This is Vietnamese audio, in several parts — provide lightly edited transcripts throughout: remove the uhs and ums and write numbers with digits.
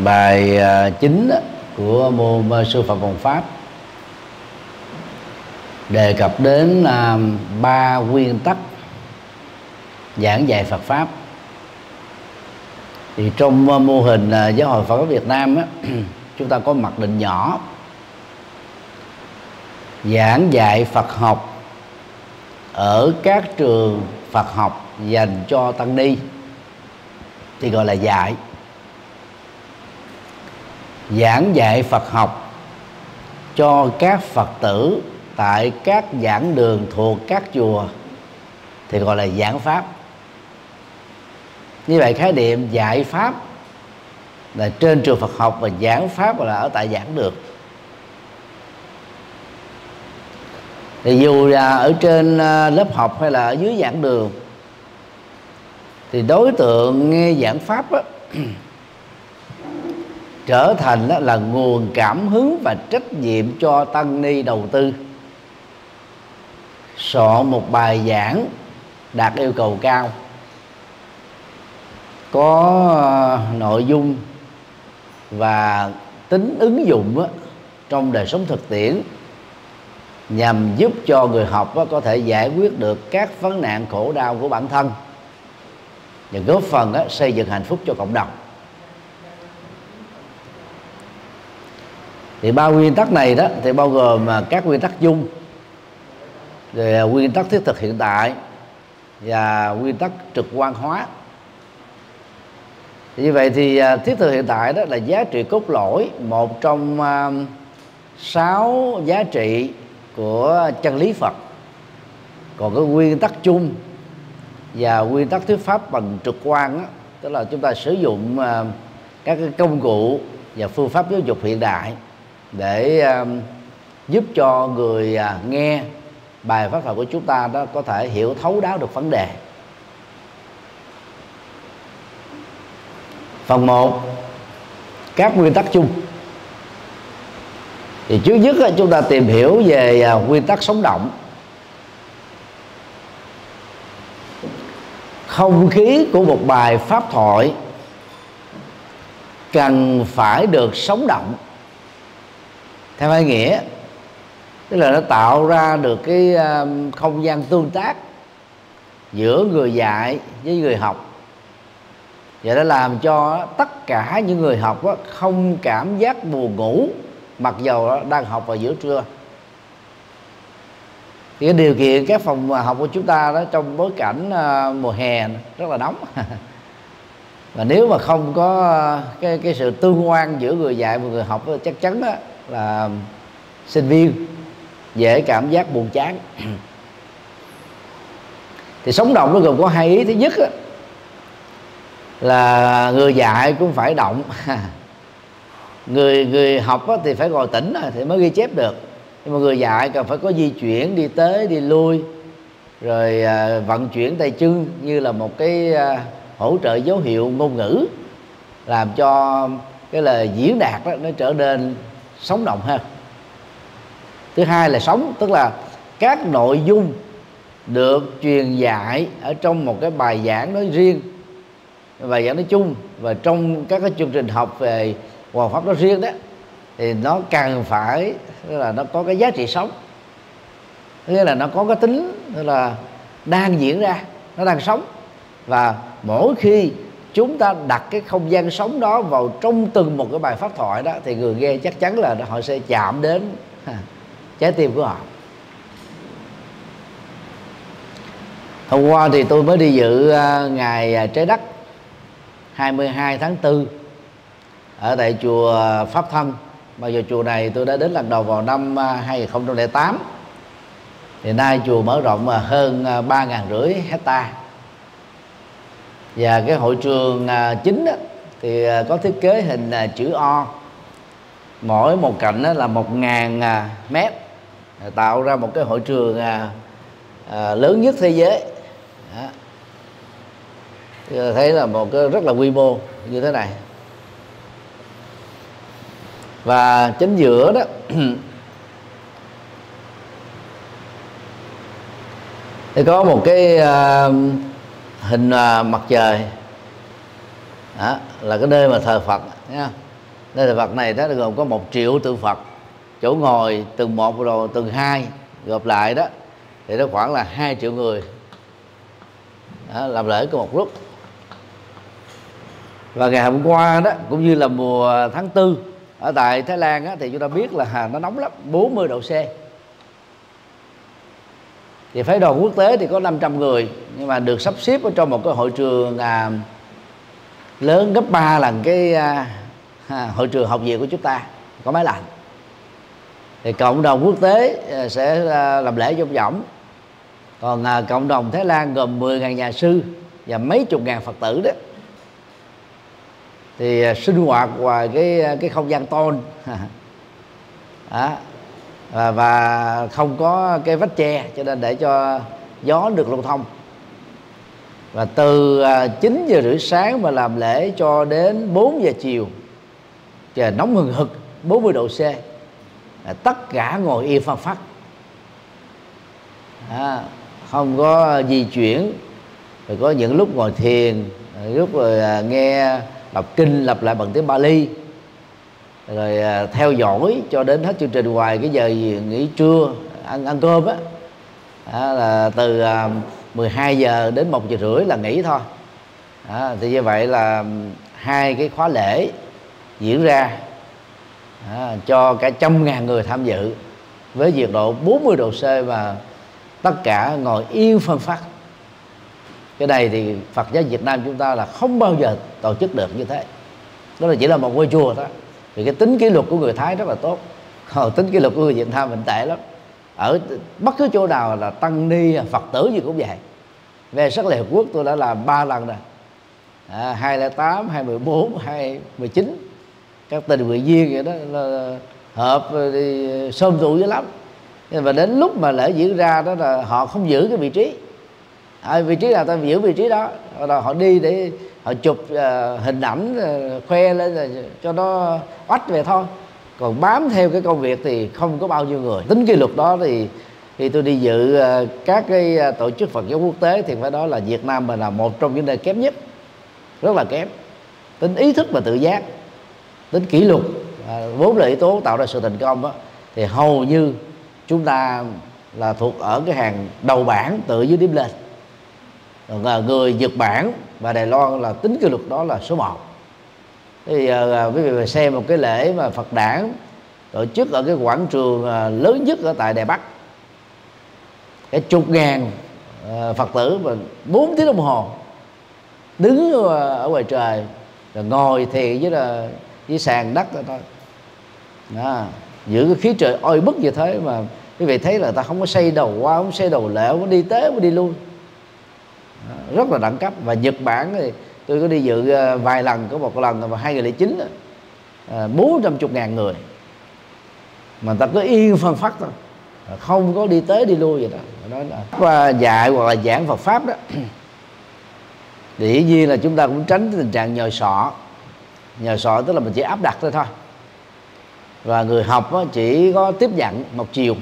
Bài chính của môn sư Phạm Còn Pháp đề cập đến 3 nguyên tắc giảng dạy Phật Pháp. Thì trong mô hình Giáo hội Phật giáo Việt Nam á, chúng ta có mặc định nhỏ: giảng dạy Phật học ở các trường Phật học dành cho tăng ni thì gọi là dạy. Giảng dạy Phật học cho các Phật tử tại các giảng đường thuộc các chùa thì gọi là giảng Pháp. Như vậy khái niệm dạy Pháp là trên trường Phật học và giảng Pháp là ở tại giảng đường. Thì dù là ở trên lớp học hay là ở dưới giảng đường thì đối tượng nghe giảng Pháp á, trở thành đó là nguồn cảm hứng và trách nhiệm cho tăng ni đầu tư soạn một bài giảng đạt yêu cầu cao, có nội dung và tính ứng dụng trong đời sống thực tiễn, nhằm giúp cho người học có thể giải quyết được các vấn nạn khổ đau của bản thân và góp phần xây dựng hạnh phúc cho cộng đồng. Thì 3 nguyên tắc này đó thì bao gồm các nguyên tắc chung, rồi nguyên tắc thiết thực hiện tại và nguyên tắc trực quan hóa. Như vậy thì thiết thực hiện tại đó là giá trị cốt lõi, một trong 6 giá trị của chân lý Phật. Còn cái nguyên tắc chung và nguyên tắc thuyết pháp bằng trực quan đó, tức là chúng ta sử dụng các cái công cụ và phương pháp giáo dục hiện đại để giúp cho người nghe bài pháp thoại của chúng ta đó có thể hiểu thấu đáo được vấn đề. Phần 1, các nguyên tắc chung. Thì trước nhất chúng ta tìm hiểu về nguyên tắc sống động. Không khí của một bài pháp thoại cần phải được sống động theo hai nghĩa, tức là nó tạo ra được cái không gian tương tác giữa người dạy với người học, và nó làm cho tất cả những người học không cảm giác buồn ngủ mặc dầu đang học vào giữa trưa. Thì cái điều kiện các phòng học của chúng ta đó trong bối cảnh mùa hè rất là nóng và nếu mà không có cái sự tương quan giữa người dạy và người học chắc chắn là sinh viên dễ cảm giác buồn chán. Thì sống động nó gồm có 2 ý. Thứ nhất là người dạy cũng phải động, người học thì phải ngồi tĩnh thì mới ghi chép được, nhưng mà người dạy cần phải có di chuyển, đi tới đi lui, rồi vận chuyển tay chân như là một cái hỗ trợ dấu hiệu ngôn ngữ, làm cho cái lời diễn đạt đó nó trở nên sống động hơn. Thứ hai là sống, tức là các nội dung được truyền dạy ở trong một cái bài giảng nói riêng, bài giảng nói chung, và trong các cái chương trình học về hoàn pháp nói riêng đó, thì nó cần phải, tức là nó có cái giá trị sống, nghĩa là nó có cái tính tức là đang diễn ra, nó đang sống. Và mỗi khi chúng ta đặt cái không gian sống đó vào trong từng một cái bài pháp thoại đó, thì người nghe chắc chắn là họ sẽ chạm đến trái tim của họ. Hôm qua thì tôi mới đi dự ngày Trái Đất 22 tháng 4 ở tại chùa Pháp Thân. Mặc dù chùa này tôi đã đến lần đầu vào năm 2008, thì nay chùa mở rộng hơn 3.500 hectare. Và cái hội trường chính thì có thiết kế hình chữ O, mỗi một cạnh là 1.000 mét, tạo ra một cái hội trường lớn nhất thế giới. Đó. Thấy là một cái rất là quy mô như thế này. Và chính giữa đó thì có một cái hình mặt trời. Đó là cái nơi mà thờ Phật, thấy không? Nên là Phật này đó gồm có 1 triệu tượng Phật, chỗ ngồi từng một rồi từng hai gộp lại đó thì nó khoảng là 2 triệu người đó, làm lễ có một lúc. Và ngày hôm qua đó cũng như là mùa tháng 4 ở tại Thái Lan á, thì chúng ta biết là nó nóng lắm, 40 độ C. Thì phái đoàn quốc tế thì có 500 người, nhưng mà được sắp xếp ở trong một cái hội trường lớn gấp 3 lần cái hội trường học viện của chúng ta, có máy lạnh. Thì cộng đồng quốc tế sẽ làm lễ trong võng. Còn cộng đồng Thái Lan gồm 10.000 nhà sư và mấy chục ngàn Phật tử đó thì sinh hoạt ngoài cái không gian tôn và không có cái vách tre, cho nên để cho gió được lưu thông. Và từ 9 giờ rưỡi sáng mà làm lễ cho đến 4 giờ chiều, trời nóng hừng hực 40 độ C, tất cả ngồi yên phăng phắc, không có di chuyển. Rồi có những lúc ngồi thiền, lúc rồi nghe đọc kinh lặp lại bằng tiếng Bali, rồi theo dõi cho đến hết chương trình ngoài cái giờ nghỉ trưa ăn cơm á, là từ 12 giờ đến 1 giờ rưỡi là nghỉ thôi. Thì như vậy là 2 cái khóa lễ diễn ra cho cả 100.000 người tham dự với nhiệt độ 40 độ C và tất cả ngồi yên phăng phắc. Cái này thì Phật giáo Việt Nam chúng ta là không bao giờ tổ chức được như thế. Đó là chỉ là một ngôi chùa thôi. Vì cái tính kỷ luật của người Thái rất là tốt, còn tính kỷ luật của người Việt Nam mình tệ lắm. Ở bất cứ chỗ nào là tăng ni Phật tử gì cũng vậy. Về sắc lệ Hiệp Quốc tôi đã làm 3 lần rồi, 2008, 2014, 2019. Các tình nguyện viên vậy đó là hợp đi xôm tụ dữ lắm. Nhưng mà đến lúc mà lễ diễn ra đó là họ không giữ cái vị trí. Vị trí nào ta giữ vị trí đó, họ đi để họ chụp hình ảnh khoe lên cho nó oách về thôi. Còn bám theo cái công việc thì không có bao nhiêu người. Tính kỷ luật đó thì khi tôi đi dự các cái tổ chức Phật giáo quốc tế thì phải nói là Việt Nam mình là một trong những nơi kém nhất, rất là kém. Tính ý thức và tự giác, tính kỷ luật, 4 là yếu tố tạo ra sự thành công đó, thì hầu như chúng ta là thuộc ở cái hàng đầu bảng tự dưới điểm lên. Người Nhật Bản và Đài Loan là tính kỷ luật đó là số 1. Thì quý vị xem một cái lễ mà Phật đản tổ chức ở cái quảng trường lớn nhất ở tại Đài Bắc, cái chục ngàn Phật tử mà 4 tiếng đồng hồ đứng ở ngoài trời rồi ngồi thiền với sàn đất thôi đó, giữ cái khí trời oi bức như thế mà quý vị thấy là ta không có xây đầu qua, không xây đầu lệ, không có đi tới, không có đi lui, rất là đẳng cấp. Và Nhật Bản thì tôi có đi dự vài lần, có một lần vào 2009 450.000 người mà ta cứ yên phân phát thôi, không có đi tới đi lui vậy đó. Nói là dạy hoặc là giảng Phật pháp đó thì dĩ nhiên là chúng ta cũng tránh cái tình trạng nhồi sọ. Nhồi sọ tức là mình chỉ áp đặt thôi, và người học chỉ có tiếp nhận một chiều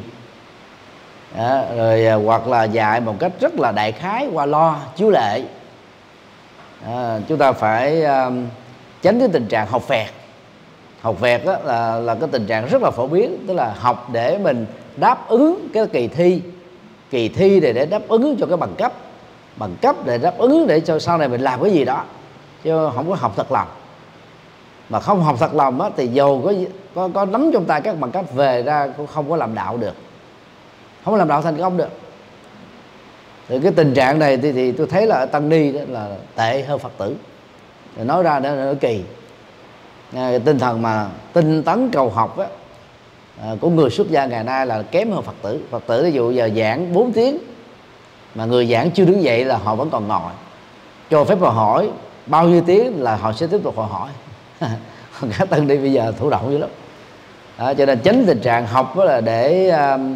rồi hoặc là dạy một cách rất là đại khái qua lo chiếu lệ. Chúng ta phải tránh cái tình trạng học vẹt. Học vẹt đó là cái tình trạng rất là phổ biến, tức là học để mình đáp ứng cái kỳ thi để đáp ứng cho cái bằng cấp để đáp ứng để cho sau này mình làm cái gì đó, chứ không có học thật lòng. Mà không học thật lòng thì dù có nắm trong tay các bằng cấp về ra cũng không có làm đạo được, không có làm đạo thành công được. Thì cái tình trạng này thì tôi thấy là ở tăng ni đó là tệ hơn Phật tử. Rồi nói ra nữa kỳ. Cái tinh thần mà tinh tấn cầu học á, của người xuất gia ngày nay là kém hơn Phật tử. Phật tử ví dụ giờ giảng 4 tiếng mà người giảng chưa đứng dậy là họ vẫn còn ngồi, cho phép họ hỏi bao nhiêu tiếng là họ sẽ tiếp tục họ hỏi. Còn các tăng ni bây giờ thủ động dữ lắm. Cho nên tránh tình trạng học đó là để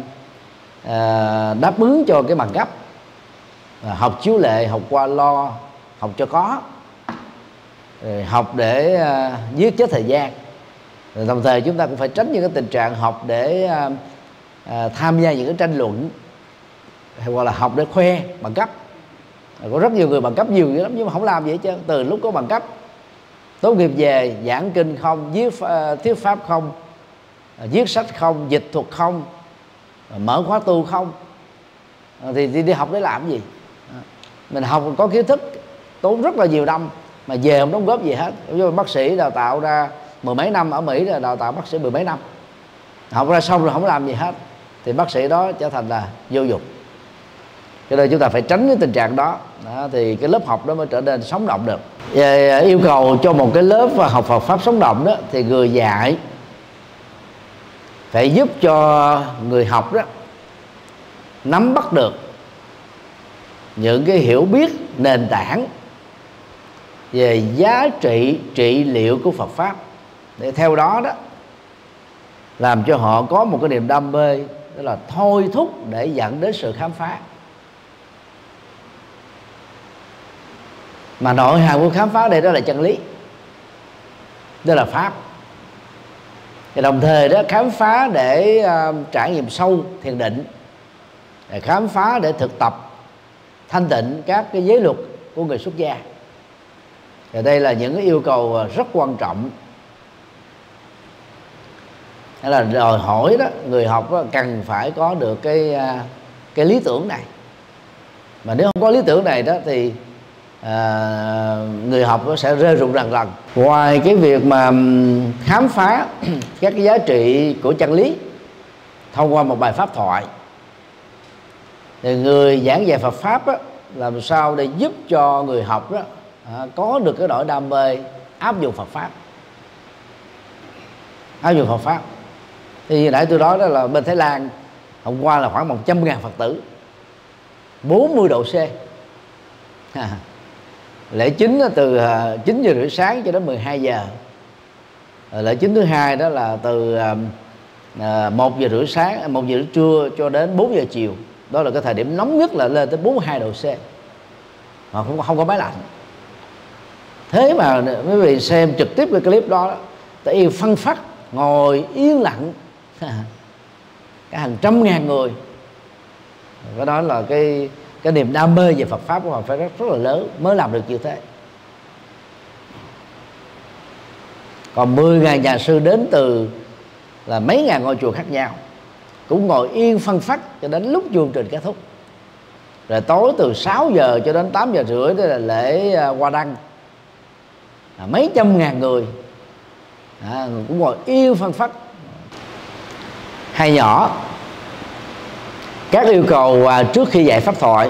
đáp ứng cho cái bằng cấp, học chiếu lệ, học qua lo, học cho có, rồi học để giết chết thời gian. Rồi đồng thời chúng ta cũng phải tránh những cái tình trạng học để tham gia những cái tranh luận, hoặc là học để khoe bằng cấp. Có rất nhiều người bằng cấp nhiều dữ lắm nhưng mà không làm gì hết trơn. Từ lúc có bằng cấp Tốt nghiệp về giảng kinh không, thuyết pháp không, viết sách không, dịch thuật không, mở khóa tu không, thì đi học để làm gì? Mình học có kiến thức tốn rất là nhiều năm mà về không đóng góp gì hết. Bác sĩ đào tạo ra mười mấy năm ở Mỹ, là đào tạo bác sĩ mười mấy năm, học ra xong rồi không làm gì hết, thì bác sĩ đó trở thành là vô dụng. Cho nên chúng ta phải tránh cái tình trạng đó, thì cái lớp học đó mới trở nên sống động được. Yêu cầu cho một cái lớp học Phật pháp sống động đó, thì người dạy phải giúp cho người học đó nắm bắt được những cái hiểu biết nền tảng về giá trị trị liệu của Phật pháp, để theo đó đó làm cho họ có một cái niềm đam mê, đó là thôi thúc để dẫn đến sự khám phá. Mà nội hàm của khám phá đây đó là chân lý, đó là pháp. Và đồng thời đó, khám phá để trải nghiệm sâu thiền định, để khám phá để thực tập thanh tịnh các cái giới luật của người xuất gia. Và đây là những cái yêu cầu rất quan trọng. Hay là đòi hỏi đó, người học đó, cần phải có được cái lý tưởng này. Mà nếu không có lý tưởng này đó thì người học nó sẽ rơi rụng rần rần. Ngoài cái việc mà khám phá các cái giá trị của chân lý thông qua một bài pháp thoại, thì người giảng dạy Phật pháp á, làm sao để giúp cho người học đó có được cái nỗi đam mê áp dụng Phật pháp. Áp dụng Phật pháp thì như nãy tôi nói đó là bên Thái Lan hôm qua là khoảng 100.000 Phật tử, 40 độ C. Lễ chính từ 9 giờ rưỡi sáng cho đến 12 giờ. Lễ chính thứ hai đó là từ 1 giờ rưỡi sáng, 1 giờ rưỡi trưa cho đến 4 giờ chiều. Đó là cái thời điểm nóng nhất, là lên tới 42 độ C, mà không có máy lạnh. Thế mà quý vị xem trực tiếp cái clip đó, tại yên phân phát, ngồi yên lặng cả hàng trăm ngàn người. Cái đó là cái niềm đam mê về Phật pháp của họ phải rất là lớn mới làm được như thế. Còn 10.000 nhà sư đến từ là mấy ngàn ngôi chùa khác nhau cũng ngồi yên phân phát cho đến lúc chương trình kết thúc. Rồi tối từ 6 giờ cho đến 8 giờ rưỡi đó là lễ Hoa Đăng, mấy trăm ngàn người cũng ngồi yên phân phát. Hai nhỏ, các yêu cầu trước khi dạy pháp thoại,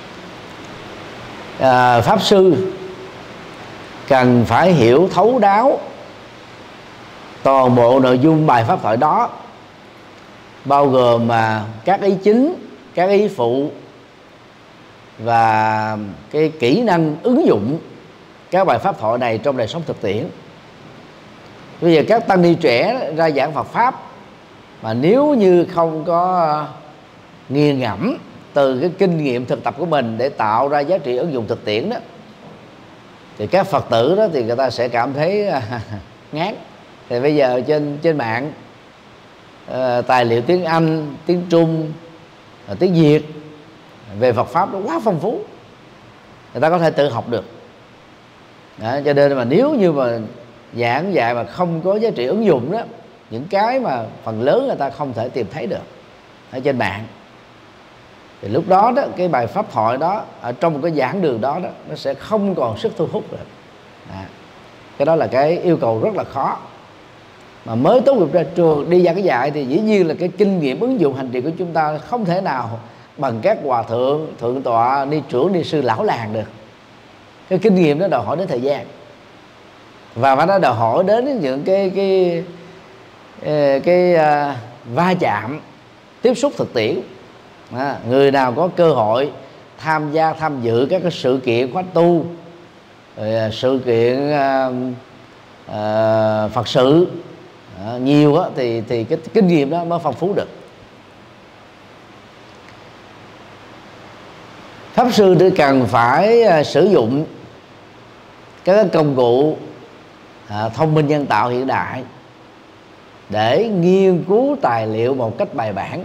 pháp sư cần phải hiểu thấu đáo toàn bộ nội dung bài pháp thoại đó, bao gồm các ý chính, các ý phụ và cái kỹ năng ứng dụng các bài pháp thoại này trong đời sống thực tiễn. Bây giờ các tăng ni trẻ ra giảng Phật pháp mà nếu như không có nghiền ngẫm từ cái kinh nghiệm thực tập của mình để tạo ra giá trị ứng dụng thực tiễn đó, thì các Phật tử đó thì người ta sẽ cảm thấy ngán. Thì bây giờ trên mạng tài liệu tiếng Anh, tiếng Trung, tiếng Việt về Phật pháp nó quá phong phú, người ta có thể tự học được. Đó, cho nên mà nếu như mà giảng dạy mà không có giá trị ứng dụng đó, những cái mà phần lớn người ta không thể tìm thấy được ở trên mạng, thì lúc đó đó cái bài pháp thoại đó ở trong một cái giảng đường đó đó nó sẽ không còn sức thu hút được. Cái đó là cái yêu cầu rất là khó. Mà mới tốt nghiệp ra trường đi ra cái dạy thì dĩ nhiên là cái kinh nghiệm ứng dụng hành trì của chúng ta không thể nào bằng các hòa thượng, thượng tọa, ni trưởng, ni sư lão làng được. Cái kinh nghiệm nó đòi hỏi đến thời gian, và nó đòi hỏi đến những cái va chạm, tiếp xúc thực tiễn. Người nào có cơ hội tham dự các cái sự kiện khóa tu, sự kiện Phật sự nhiều á, thì cái kinh nghiệm đó mới phong phú được. Pháp sư thì cần phải sử dụng các công cụ thông minh nhân tạo hiện đại để nghiên cứu tài liệu một cách bài bản.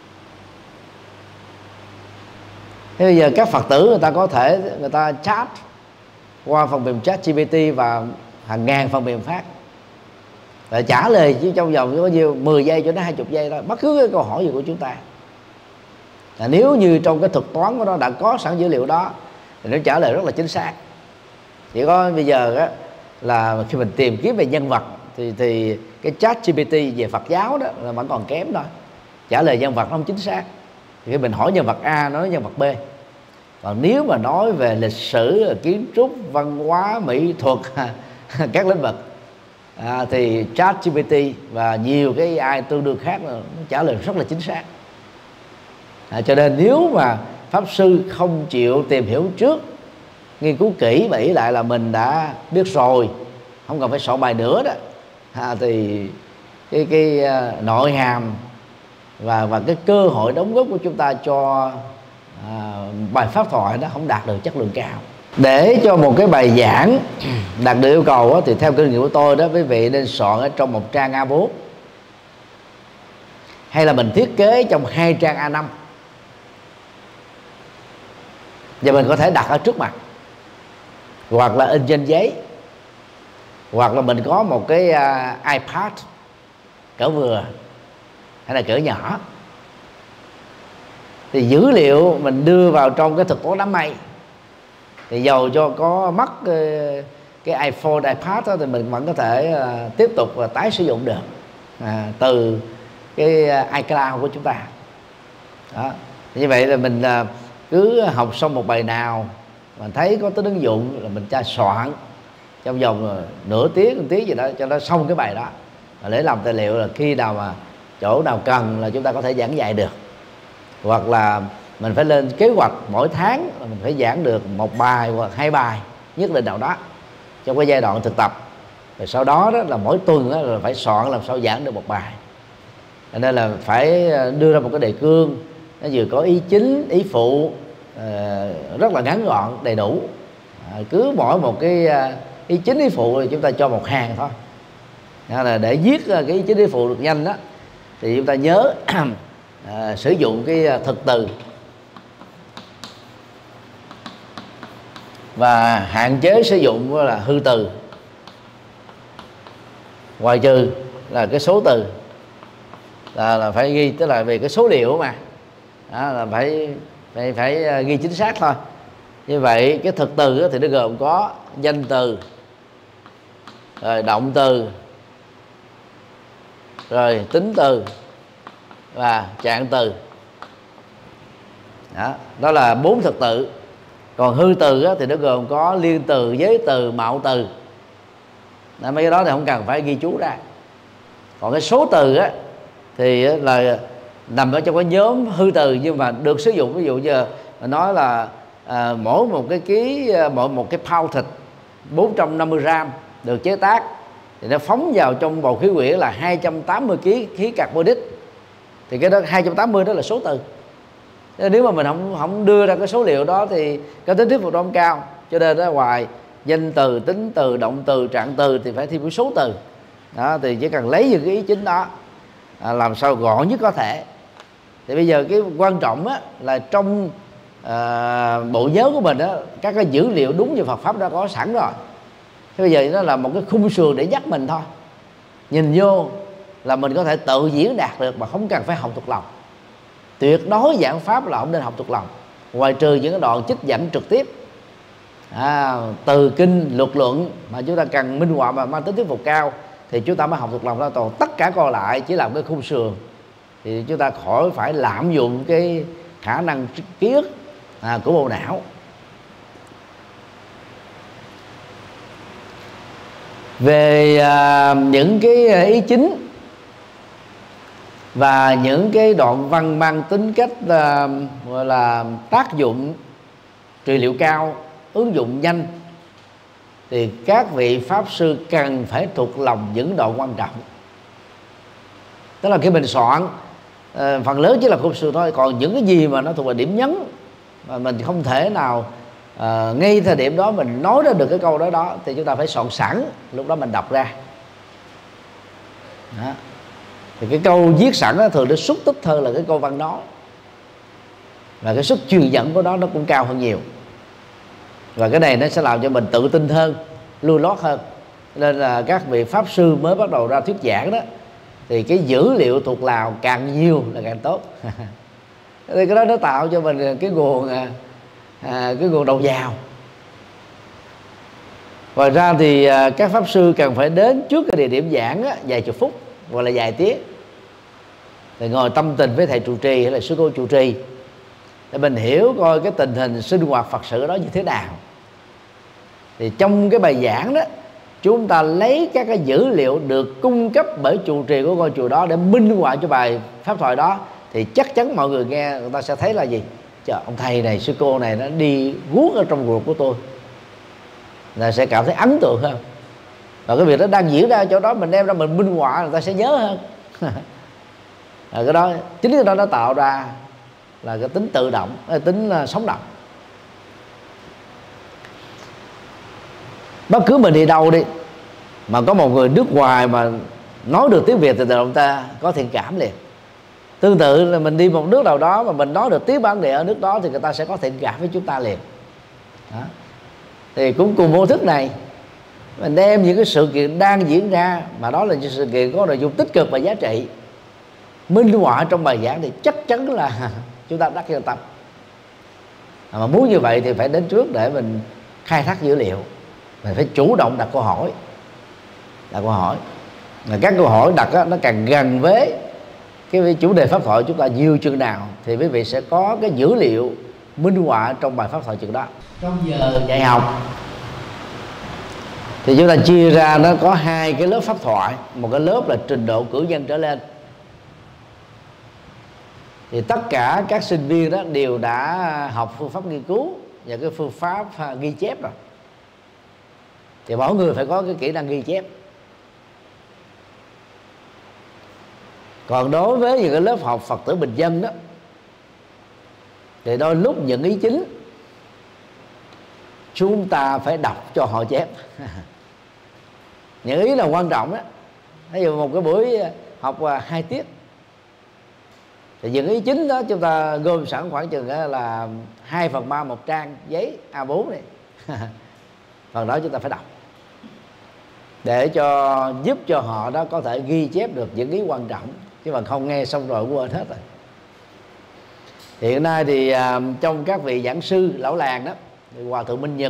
Thế bây giờ các Phật tử người ta có thể người ta chat qua phần mềm chat GPT và hàng ngàn phần mềm phát, và trả lời chỉ trong vòng có nhiêu 10 giây cho đến 20 giây thôi, bất cứ cái câu hỏi gì của chúng ta. Nếu như trong cái thuật toán của nó đã có sẵn dữ liệu đó thì nó trả lời rất là chính xác. Chỉ có bây giờ á, là khi mình tìm kiếm về nhân vật thì cái chat GPT về Phật giáo đó là vẫn còn kém thôi, trả lời nhân vật nó không chính xác. Thì khi mình hỏi nhân vật A nó nói nhân vật B. Còn nếu mà nói về lịch sử, kiến trúc, văn hóa, mỹ thuật các lĩnh vực thì chat GPT và nhiều cái AI tương đương khác nó trả lời rất là chính xác. Cho nên nếu mà pháp sư không chịu tìm hiểu trước, nghiên cứu kỹ và ý lại là mình đã biết rồi, không cần phải soạn bài nữa đó, thì cái nội hàm và cái cơ hội đóng góp của chúng ta cho bài pháp thoại đó không đạt được chất lượng cao. Để cho một cái bài giảng đạt được yêu cầu đó, thì theo kinh nghiệm của tôi đó, quý vị nên soạn ở trong một trang A4, hay là mình thiết kế trong 2 trang A5, và mình có thể đặt ở trước mặt, hoặc là in trên giấy, hoặc là mình có một cái iPad cỡ vừa hay là cỡ nhỏ, thì dữ liệu mình đưa vào trong cái thuật toán đám mây, thì dầu cho có mất cái iPhone, iPad đó, thì mình vẫn có thể tiếp tục và tái sử dụng được từ cái iCloud của chúng ta đó. Như vậy là mình cứ học xong một bài nào mà thấy có tính ứng dụng là mình tra soạn trong vòng nửa tiếng, 1 tiếng gì đó cho nó xong cái bài đó, để làm tài liệu là khi nào mà chỗ nào cần là chúng ta có thể giảng dạy được. Hoặc là mình phải lên kế hoạch mỗi tháng là mình phải giảng được 1 bài hoặc 2 bài nhất định nào đó trong cái giai đoạn thực tập. Rồi sau đó đó là mỗi tuần đó là phải soạn làm sao giảng được 1 bài. Cho nên là phải đưa ra một cái đề cương nó vừa có ý chính, ý phụ, rất là ngắn gọn, đầy đủ. Cứ mỗi một cái ý chính, ý phụ thì chúng ta cho 1 hàng thôi. Là để viết cái ý chính, ý phụ được nhanh đó thì chúng ta nhớ sử dụng cái thực từ và hạn chế sử dụng là hư từ, ngoài trừ là cái số từ là phải ghi, tức là về cái số liệu mà đó, là phải ghi chính xác thôi. Như vậy cái thực từ thì nó gồm có danh từ, rồi động từ, rồi tính từ và trạng từ. Đó là 4 thực tự. Còn hư từ thì nó gồm có liên từ, giới từ, mạo từ. Mấy cái đó thì không cần phải ghi chú ra. Còn cái số từ thì là nằm ở trong cái nhóm hư từ, nhưng mà được sử dụng, ví dụ như nói là mỗi một cái ký, mỗi một cái pound thịt 450 gram được chế tác thì nó phóng vào trong bầu khí quyển là 280 kg khí carbonic, thì cái đó 280 đó là số từ. Nếu mà mình không đưa ra cái số liệu đó thì cái tính thuyết phục nó không cao. Cho nên đó, ngoài danh từ, tính từ, động từ, trạng từ thì phải thêm cái số từ đó. Thì chỉ cần lấy những cái ý chính đó làm sao gọn nhất có thể. Thì bây giờ cái quan trọng là trong bộ nhớ của mình các cái dữ liệu đúng như Phật pháp đã có sẵn rồi. Thế bây giờ nó là một cái khung sườn để dắt mình thôi. Nhìn vô là mình có thể tự diễn đạt được mà không cần phải học thuộc lòng. Tuyệt đối giảng pháp là không nên học thuộc lòng, ngoài trừ những cái đoạn trích dẫn trực tiếp từ kinh, luật luận mà chúng ta cần minh họa mà mang tính thuyết phục cao thì chúng ta mới học thuộc lòng đó. Còn tất cả còn lại chỉ làm cái khung sườn thì chúng ta khỏi phải lạm dụng cái khả năng ký ức của bộ não. Về những cái ý chính và những cái đoạn văn mang tính cách gọi là tác dụng trị liệu cao, ứng dụng nhanh, thì các vị pháp sư cần phải thuộc lòng những đoạn quan trọng. Tức là khi mình soạn phần lớn chỉ là khung sườn thôi, còn những cái gì mà nó thuộc về điểm nhấn mà mình không thể nào ngay thời điểm đó mình nói ra được cái câu đó thì chúng ta phải soạn sẵn, lúc đó mình đọc ra đó. Thì cái câu viết sẵn đó thường nó xúc tích hơn là cái câu văn nói, và cái sức truyền dẫn của nó cũng cao hơn nhiều. Và cái này nó sẽ làm cho mình tự tin hơn, lưu lót hơn. Nên là các vị pháp sư mới bắt đầu ra thuyết giảng đó, thì cái dữ liệu thuộc lào càng nhiều là càng tốt. Thì cái đó nó tạo cho mình cái nguồn đầu vào. Ngoài ra thì các pháp sư cần phải đến trước cái địa điểm giảng á, vài chục phút hoặc là vài tiếng, thì ngồi tâm tình với thầy trụ trì hay là sư cô trụ trì để mình hiểu coi cái tình hình sinh hoạt Phật sự đó như thế nào. Thì trong cái bài giảng đó, chúng ta lấy các cái dữ liệu được cung cấp bởi trụ trì của ngôi chùa đó để minh họa cho bài pháp thoại đó, thì chắc chắn mọi người nghe người ta sẽ thấy là gì? Trời, ông thầy này, sư cô này nó đi guốc ở trong ruột của tôi, là sẽ cảm thấy ấn tượng hơn. Và cái việc đó đang diễn ra ở chỗ đó, mình đem ra mình minh họa, người ta sẽ nhớ hơn. Cái đó, chính cái đó nó tạo ra là cái tính tự động, cái tính sống động. Bất cứ mình đi đâu đi mà có một người nước ngoài mà nói được tiếng Việt thì tự động ta có thiện cảm liền. Tương tự là mình đi một nước nào đó mà mình nói được tiếng bản địa ở nước đó thì người ta sẽ có thiện cảm với chúng ta liền đó. Thì cũng cùng mô thức này, mình đem những cái sự kiện đang diễn ra mà đó là những sự kiện có nội dung tích cực và giá trị, minh họa trong bài giảng, thì chắc chắn là chúng ta đắc nhân tâm. Mà muốn như vậy thì phải đến trước để mình khai thác dữ liệu, mình phải chủ động đặt câu hỏi. Và các câu hỏi đặt đó, nó càng gần với cái chủ đề pháp thoại chúng ta nhiều chừng nào thì quý vị sẽ có cái dữ liệu minh họa trong bài pháp thoại chừng đó. Trong giờ dạy học thì chúng ta chia ra nó có hai cái lớp pháp thoại. Một cái lớp là trình độ cử nhân trở lên, thì tất cả các sinh viên đó đều đã học phương pháp nghiên cứu và cái phương pháp ghi chép rồi, thì mỗi người phải có cái kỹ năng ghi chép. Còn đối với những cái lớp học Phật tử bình dân đó, thì đôi lúc những ý chính chúng ta phải đọc cho họ chép. Những ý là quan trọng đó. Ví dụ một cái buổi học 2 tiết, thì những ý chính đó chúng ta gom sẵn khoảng chừng là 2/3 một trang giấy A4 này. Phần đó chúng ta phải đọc để giúp cho họ đó có thể ghi chép được những ý quan trọng, chứ mà không nghe xong rồi quên hết rồi. Hiện nay thì trong các vị giảng sư lão làng đó, thì Hòa Thượng Minh Nhật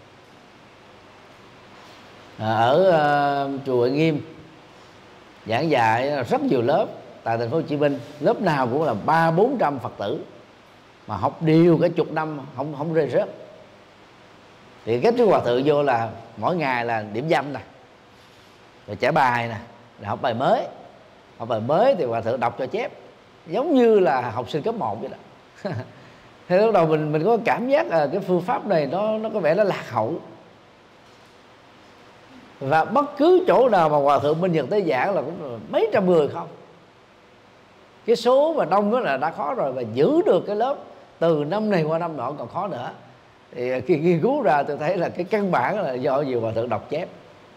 ở chùa Huệ Nghiêm giảng dạy rất nhiều lớp tại thành phố Hồ Chí Minh, lớp nào cũng là 300-400 Phật tử mà học đều cả chục năm không rơi rớt. Thì cách của Hòa Thượng vô là mỗi ngày là điểm danh nè, rồi trả bài nè, rồi học bài mới. Học bài mới thì Hòa Thượng đọc cho chép, giống như là học sinh cấp 1 vậy đó. Thế lúc đầu mình có cảm giác là cái phương pháp này nó có vẻ nó lạc hậu. Và bất cứ chỗ nào mà Hòa Thượng Minh Nhật tới giảng là cũng mấy trăm người không. Cái số mà đông đó là đã khó rồi, và giữ được cái lớp từ năm này qua năm nọ còn khó nữa. Thì khi nghiên cứu ra tôi thấy là cái căn bản là do nhiều Hòa Thượng đọc chép.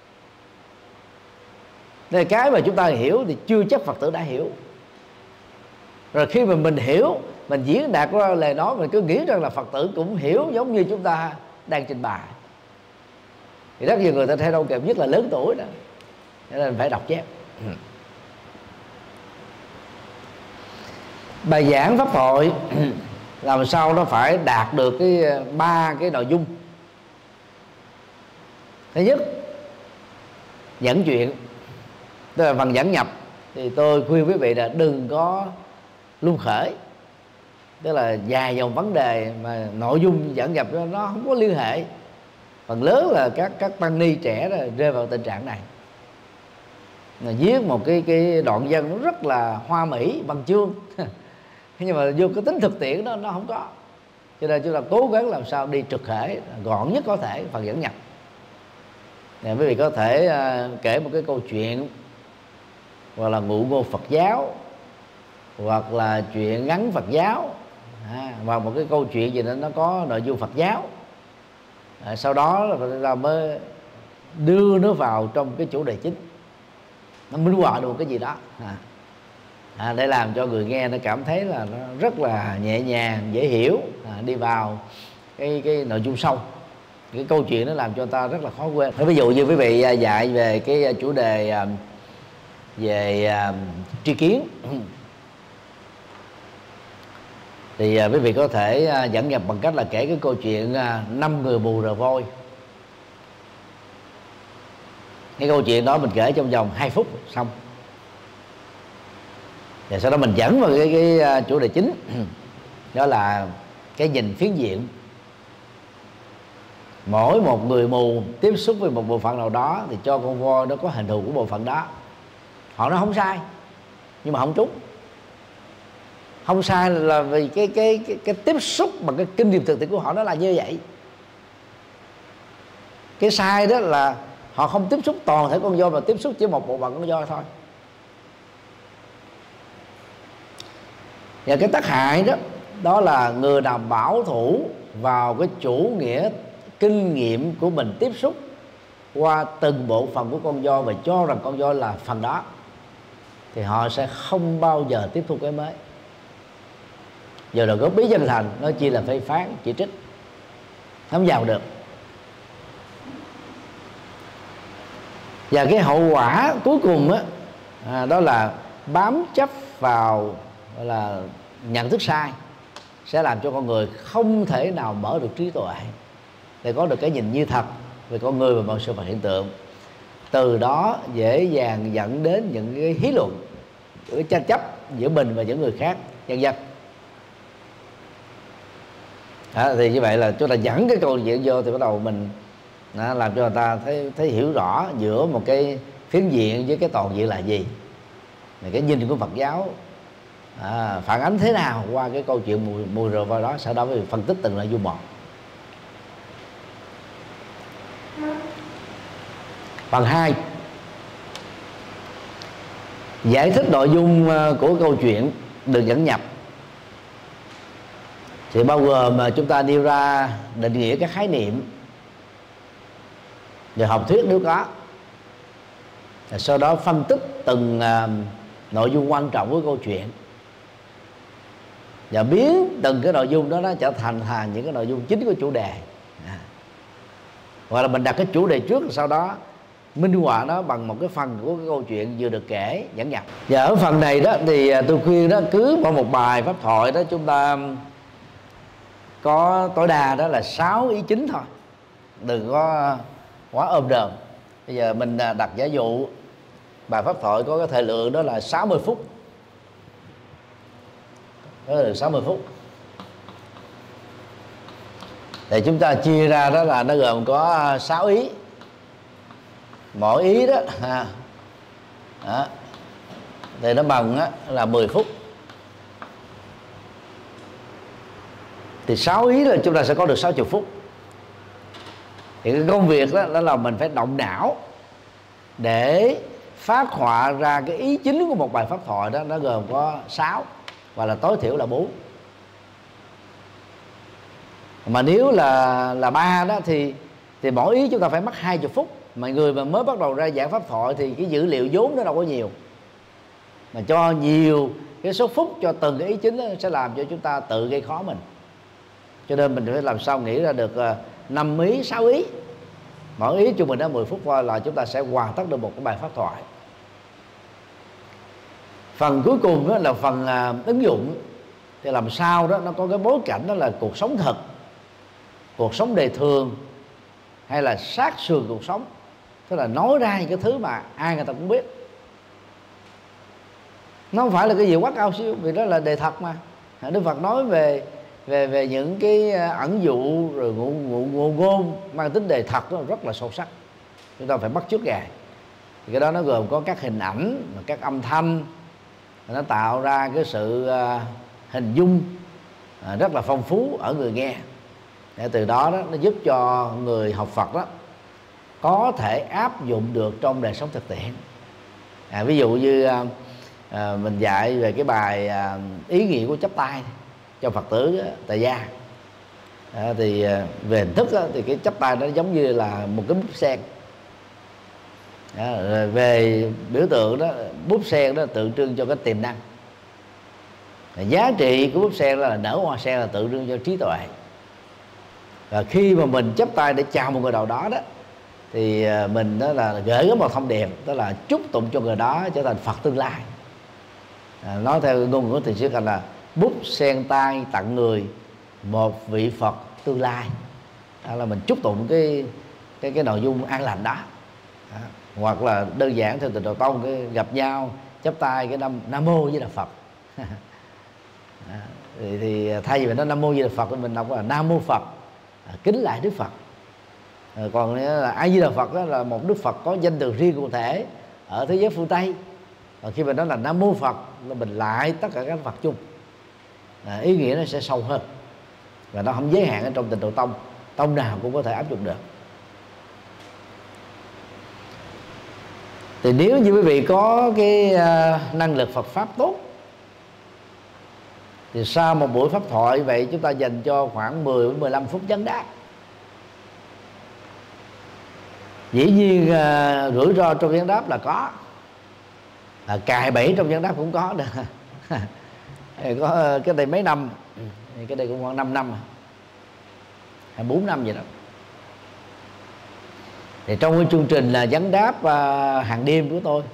Nên cái mà chúng ta hiểu thì chưa chắc Phật tử đã hiểu. Rồi khi mà mình hiểu, mình diễn đạt qua lời nói, mình cứ nghĩ rằng là Phật tử cũng hiểu giống như chúng ta đang trình bày. Thì rất nhiều người ta thấy đâu kèm, nhất là lớn tuổi đó, nên phải đọc chép. Bài giảng pháp thoại làm sao nó phải đạt được ba cái nội dung. Thứ nhất, dẫn chuyện, tức là phần dẫn nhập. Thì tôi khuyên quý vị là đừng có luân khởi, tức là dài dòng vấn đề mà nội dung dẫn nhập nó không có liên hệ. Phần lớn là các tăng ni trẻ đó rơi vào tình trạng này, là viết một cái đoạn văn nó rất là hoa mỹ, văn chương nhưng mà vô cái tính thực tiễn đó nó không có. Cho nên chúng ta cố gắng làm sao đi trực hệ gọn nhất có thể phần dẫn nhập. Quý vị có thể kể một cái câu chuyện, hoặc là ngụ ngôn Phật giáo, hoặc là chuyện ngắn Phật giáo, và một cái câu chuyện gì đó nó có nội dung Phật giáo. Sau đó là mới đưa nó vào trong cái chủ đề chính, nó minh họa được một cái gì đó để làm cho người nghe nó cảm thấy là nó rất là nhẹ nhàng, dễ hiểu, đi vào cái nội dung sâu. Cái câu chuyện nó làm cho ta rất là khó quên. Ví dụ như quý vị dạy về cái chủ đề về tri kiến thì quý vị có thể dẫn nhập bằng cách là kể cái câu chuyện 5 người mù rờ voi. Cái câu chuyện đó mình kể trong vòng 2 phút xong. Và sau đó mình dẫn vào cái chủ đề chính đó là cái nhìn phiến diện. Mỗi một người mù tiếp xúc với một bộ phận nào đó thì cho con voi nó có hình thù của bộ phận đó. Họ nói không sai nhưng mà không trúng. Không sai là vì cái tiếp xúc bằng cái kinh nghiệm thực tiễn của họ nó là như vậy. Cái sai đó là họ không tiếp xúc toàn thể con voi mà tiếp xúc chỉ một bộ phận con voi thôi. Và cái tác hại đó, đó là người nào bảo thủ vào cái chủ nghĩa kinh nghiệm của mình tiếp xúc qua từng bộ phận của con voi và cho rằng con voi là phần đó, thì họ sẽ không bao giờ tiếp thu cái mới. Giờ là góp ý chân thành, nó chỉ là phê phán, chỉ trích, không vào được. Và cái hậu quả cuối cùng đó, đó là bám chấp vào gọi là nhận thức sai, sẽ làm cho con người không thể nào mở được trí tuệ để có được cái nhìn như thật về con người và mọi sự vật hiện tượng. Từ đó dễ dàng dẫn đến những cái hí luận, những cái tranh chấp giữa mình và những người khác, vân vân. Thì như vậy là chúng ta dẫn cái câu chuyện vô thì bắt đầu mình làm cho người ta thấy hiểu rõ giữa một cái phiến diện với cái toàn diện là gì, cái nhìn của Phật giáo phản ánh thế nào qua cái câu chuyện mùi rượu vào đó. Sau đó mới phân tích từng nội dung một. Phần 2, giải thích nội dung của câu chuyện được dẫn nhập, thì bao gồm mà chúng ta nêu ra định nghĩa các khái niệm về học thuyết nếu có, sau đó phân tích từng nội dung quan trọng của câu chuyện và biến từng cái nội dung đó nó trở thành những cái nội dung chính của chủ đề. Hoặc là mình đặt cái chủ đề trước, sau đó minh họa nó bằng một cái phần của cái câu chuyện vừa được kể dẫn nhập. Và ở phần này đó thì tôi khuyên đó, cứ mỗi một bài pháp thoại đó chúng ta có tối đa đó là 6 ý chính thôi, đừng có quá ôm đờm. Bây giờ mình đặt giả dụ bài pháp thoại có cái thời lượng đó là 60 phút, đó là 60 phút, thì chúng ta chia ra đó là nó gồm có 6 ý. Mỗi ý đó, thì nó bằng là 10 phút. Thì 6 ý là chúng ta sẽ có được 60 phút. Thì cái công việc đó là mình phải động não để phát họa ra cái ý chính của một bài pháp thoại đó. Nó gồm có 6 và là tối thiểu là 4. Mà nếu là 3 đó thì mỗi ý chúng ta phải mất 20 phút. Mà người mà mới bắt đầu ra giảng pháp thoại thì cái dữ liệu vốn nó đâu có nhiều, mà cho nhiều cái số phút cho từng cái ý chính đó sẽ làm cho chúng ta tự gây khó mình. Cho nên mình phải làm sao nghĩ ra được 5 ý, 6 ý, mỗi ý cho mình đã 10 phút qua là chúng ta sẽ hoàn tất được một cái bài pháp thoại. Phần cuối cùng đó là phần ứng dụng, thì làm sao đó nó có cái bối cảnh đó là cuộc sống thực, cuộc sống đời thường, hay là sát sườn cuộc sống, tức là nói ra những cái thứ mà ai người ta cũng biết. Nó không phải là cái gì quá cao siêu, vì đó là đề thật mà. Đức Phật nói về những cái ẩn dụ rồi ngụ ngôn mang tính đề thật đó rất là sâu sắc, chúng ta phải bắt chước Ngài. Thì cái đó nó gồm có các hình ảnh, các âm thanh, nó tạo ra cái sự hình dung rất là phong phú ở người nghe. Để từ đó nó giúp cho người học Phật đó có thể áp dụng được trong đời sống thực tiễn. Ví dụ như mình dạy về cái bài ý nghĩa của chắp tay cho Phật tử tại gia, thì về hình thức thì cái chắp tay nó giống như là một cái búp sen. Về biểu tượng đó, búp sen đó tượng trưng cho cái tiềm năng. Giá trị của búp sen là nở hoa sen là tượng trưng cho trí tuệ. Và khi mà mình chắp tay để chào một người nào đó đó, thì mình đó là gửi gắm một thông điệp, đó là chúc tụng cho người đó trở thành Phật tương lai. Nói theo ngôn ngữ của Thiền sư Hành là bút sen tay tặng người một vị Phật tương lai. Đó là mình chúc tụng cái nội dung an lành đó. Hoặc là đơn giản theo Tịnh Độ Tông, cái gặp nhau chắp tay cái Nam Mô Di Đà Phật. Thì thay vì nói Nam Mô Di Đà Phật thì mình đọc là Nam Mô Phật, kính lại Đức Phật. Còn là A Di Đà Phật đó là một Đức Phật có danh từ riêng cụ thể ở thế giới phương Tây. Còn khi mình nói là Nam Mô Phật là mình lại tất cả các Phật chung. Ý nghĩa nó sẽ sâu hơn và nó không giới hạn ở trong Tịnh Độ Tông, tông nào cũng có thể áp dụng được. Thì nếu như quý vị có cái năng lực Phật pháp tốt, thì sau một buổi pháp thoại vậy chúng ta dành cho khoảng 10 đến 15 phút vấn đáp. Dĩ nhiên rủi ro trong vấn đáp là có, cài bẫy trong vấn đáp cũng có được. Có cái đây mấy năm, cái đây cũng khoảng 5 năm hay 4 năm vậy đó. Thì trong cái chương trình là vấn đáp hàng đêm của tôi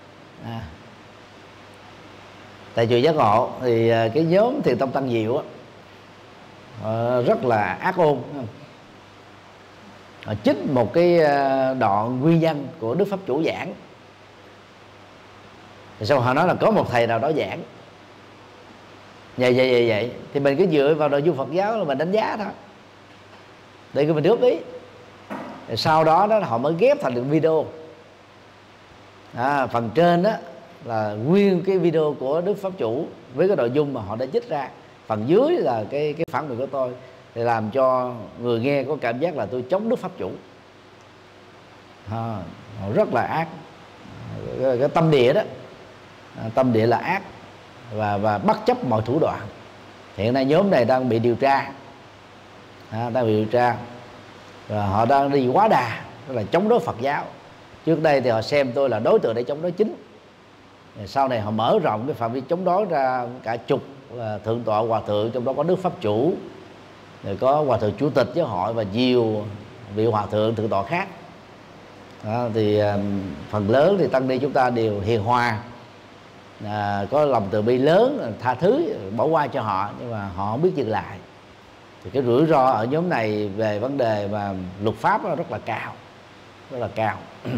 tại chùa Giác Ngộ, thì cái nhóm Thiền Tông Tăng Diệu rất là ác ôn. Họ trích một cái đoạn nguyên nhân của Đức Pháp Chủ giảng, thì sau họ nói là có một thầy nào đó giảng vậy thì mình cứ dựa vào nội dung Phật giáo là mình đánh giá thôi, để mình góp ý. Sau đó họ mới ghép thành được video. Phần trên đó là nguyên cái video của Đức Pháp Chủ với cái nội dung mà họ đã trích ra, phần dưới là cái phản biện của tôi, để làm cho người nghe có cảm giác là tôi chống Đức Pháp Chủ. Họ rất là ác. Cái tâm địa đó, tâm địa là ác và bất chấp mọi thủ đoạn. Hiện nay nhóm này đang bị điều tra, và họ đang đi quá đà, tức là chống đối Phật giáo. Trước đây thì họ xem tôi là đối tượng để chống đối chính, sau này họ mở rộng cái phạm vi chống đối ra cả chục thượng tọa hòa thượng, trong đó có Đức Pháp Chủ, rồi có hòa thượng chủ tịch giáo hội và nhiều vị hòa thượng thượng tọa khác. Thì phần lớn thì tăng ni chúng ta đều hiền hòa, có lòng từ bi lớn, tha thứ, bỏ qua cho họ, nhưng mà họ không biết dừng lại. Thì cái rủi ro ở nhóm này về vấn đề và luật pháp nó rất là cao.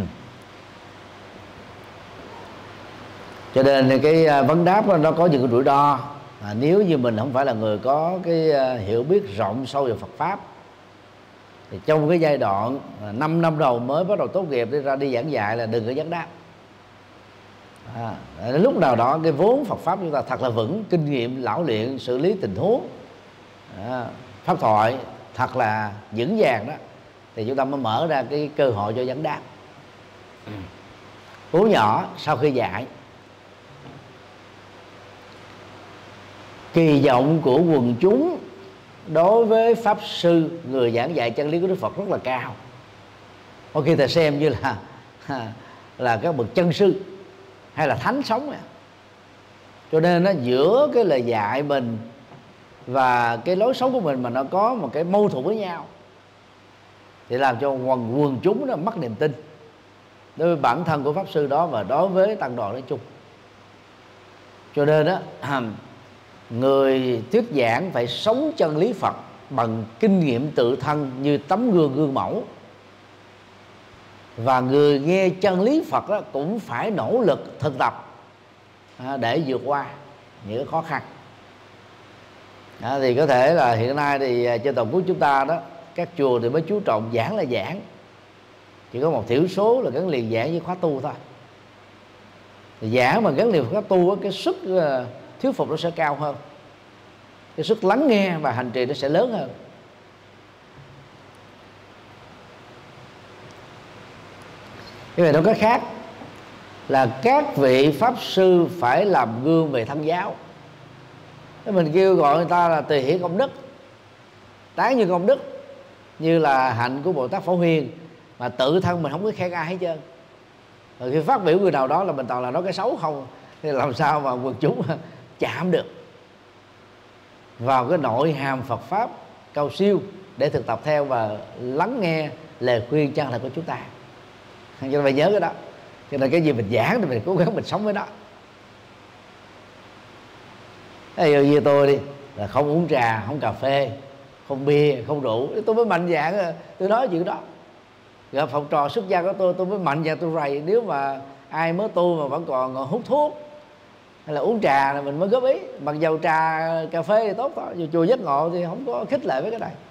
Cho nên cái vấn đáp nó có những cái rủi ro. Nếu như mình không phải là người có cái hiểu biết rộng sâu về Phật pháp, thì trong cái giai đoạn 5 năm đầu mới bắt đầu tốt nghiệp đi giảng dạy là đừng có vấn đáp. Lúc nào đó cái vốn Phật pháp chúng ta thật là vững, kinh nghiệm lão luyện xử lý tình huống, pháp thoại thật là vững vàng đó, thì chúng ta mới mở ra cái cơ hội cho vấn đáp. Phú nhỏ sau khi dạy, kỳ vọng của quần chúng đối với pháp sư, người giảng dạy chân lý của Đức Phật rất là cao. Có khi ta xem như là các bậc chân sư hay là thánh sống. Cho nên nó giữa cái lời dạy mình và cái lối sống của mình mà nó có một cái mâu thuẫn với nhau, thì làm cho quần chúng nó mất niềm tin đối với bản thân của pháp sư đó và đối với tăng đoàn nói chung. Cho nên đó, người thuyết giảng phải sống chân lý Phật bằng kinh nghiệm tự thân như tấm gương mẫu, và người nghe chân lý Phật đó cũng phải nỗ lực thực tập để vượt qua những khó khăn. Thì có thể là hiện nay thì trên toàn quốc chúng ta đó, các chùa thì mới chú trọng giảng là giảng, chỉ có một thiểu số là gắn liền giảng với khóa tu thôi. Thì giảng mà gắn liền với khóa tu, cái sức thuyết phục nó sẽ cao hơn, cái sức lắng nghe và hành trì nó sẽ lớn hơn. Cái này nó có khác là các vị pháp sư phải làm gương về thân giáo. Thế mình kêu gọi người ta là tùy hiển công đức, tán như công đức, như là hạnh của Bồ Tát Phổ Hiền, mà tự thân mình không có khen ai hết trơn. Rồi khi phát biểu người nào đó là mình toàn là nói cái xấu không, thì làm sao mà quần chúng chạm được vào cái nội hàm Phật pháp cao siêu để thực tập theo và lắng nghe lời khuyên chân thật của chúng ta. Cho nên phải nhớ cái đó. Cho nên cái gì mình giảng thì mình cố gắng mình sống với nó. Ví dụ như tôi đi, là không uống trà, không cà phê, không bia, không rượu, tôi mới mạnh dạn tôi nói chuyện đó. Gặp học trò xuất gia của tôi mới mạnh dạn tôi rầy. Nếu mà ai mới tu mà vẫn còn hút thuốc hay là uống trà là mình mới góp ý. Mặc dầu trà cà phê thì tốt thôi, dù chùa Giác Ngộ thì không có khích lệ với cái này.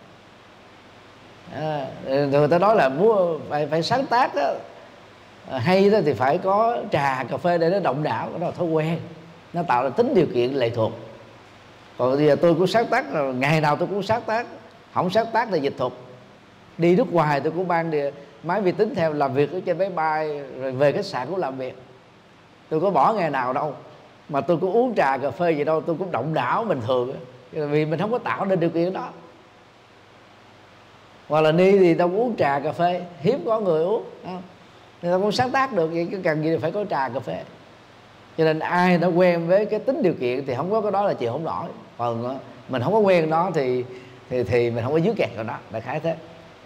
Người ta nói là muốn phải sáng tác đó, hay đó thì phải có trà cà phê để nó động não, đó là thói quen, nó tạo ra tính điều kiện lệ thuộc. Còn bây giờ tôi cũng sáng tác, ngày nào tôi cũng sáng tác, không sáng tác thì dịch thuật. Đi nước ngoài tôi cũng mang máy vi tính theo, làm việc ở trên máy bay, rồi về khách sạn cũng làm việc. Tôi có bỏ ngày nào đâu, mà tôi cũng uống trà cà phê gì đâu, tôi cũng động não bình thường, vì mình không có tạo nên điều kiện đó. Hoặc là Ni thì đâu uống trà cà phê, hiếm có người uống, người ta cũng sáng tác được, vậy cái cần gì phải có trà cà phê. Cho nên ai đã quen với cái tính điều kiện thì không có cái đó là chịu không nổi. Còn mình không có quen đó thì mình không có dướng kẹt vào đó, đại khái thế.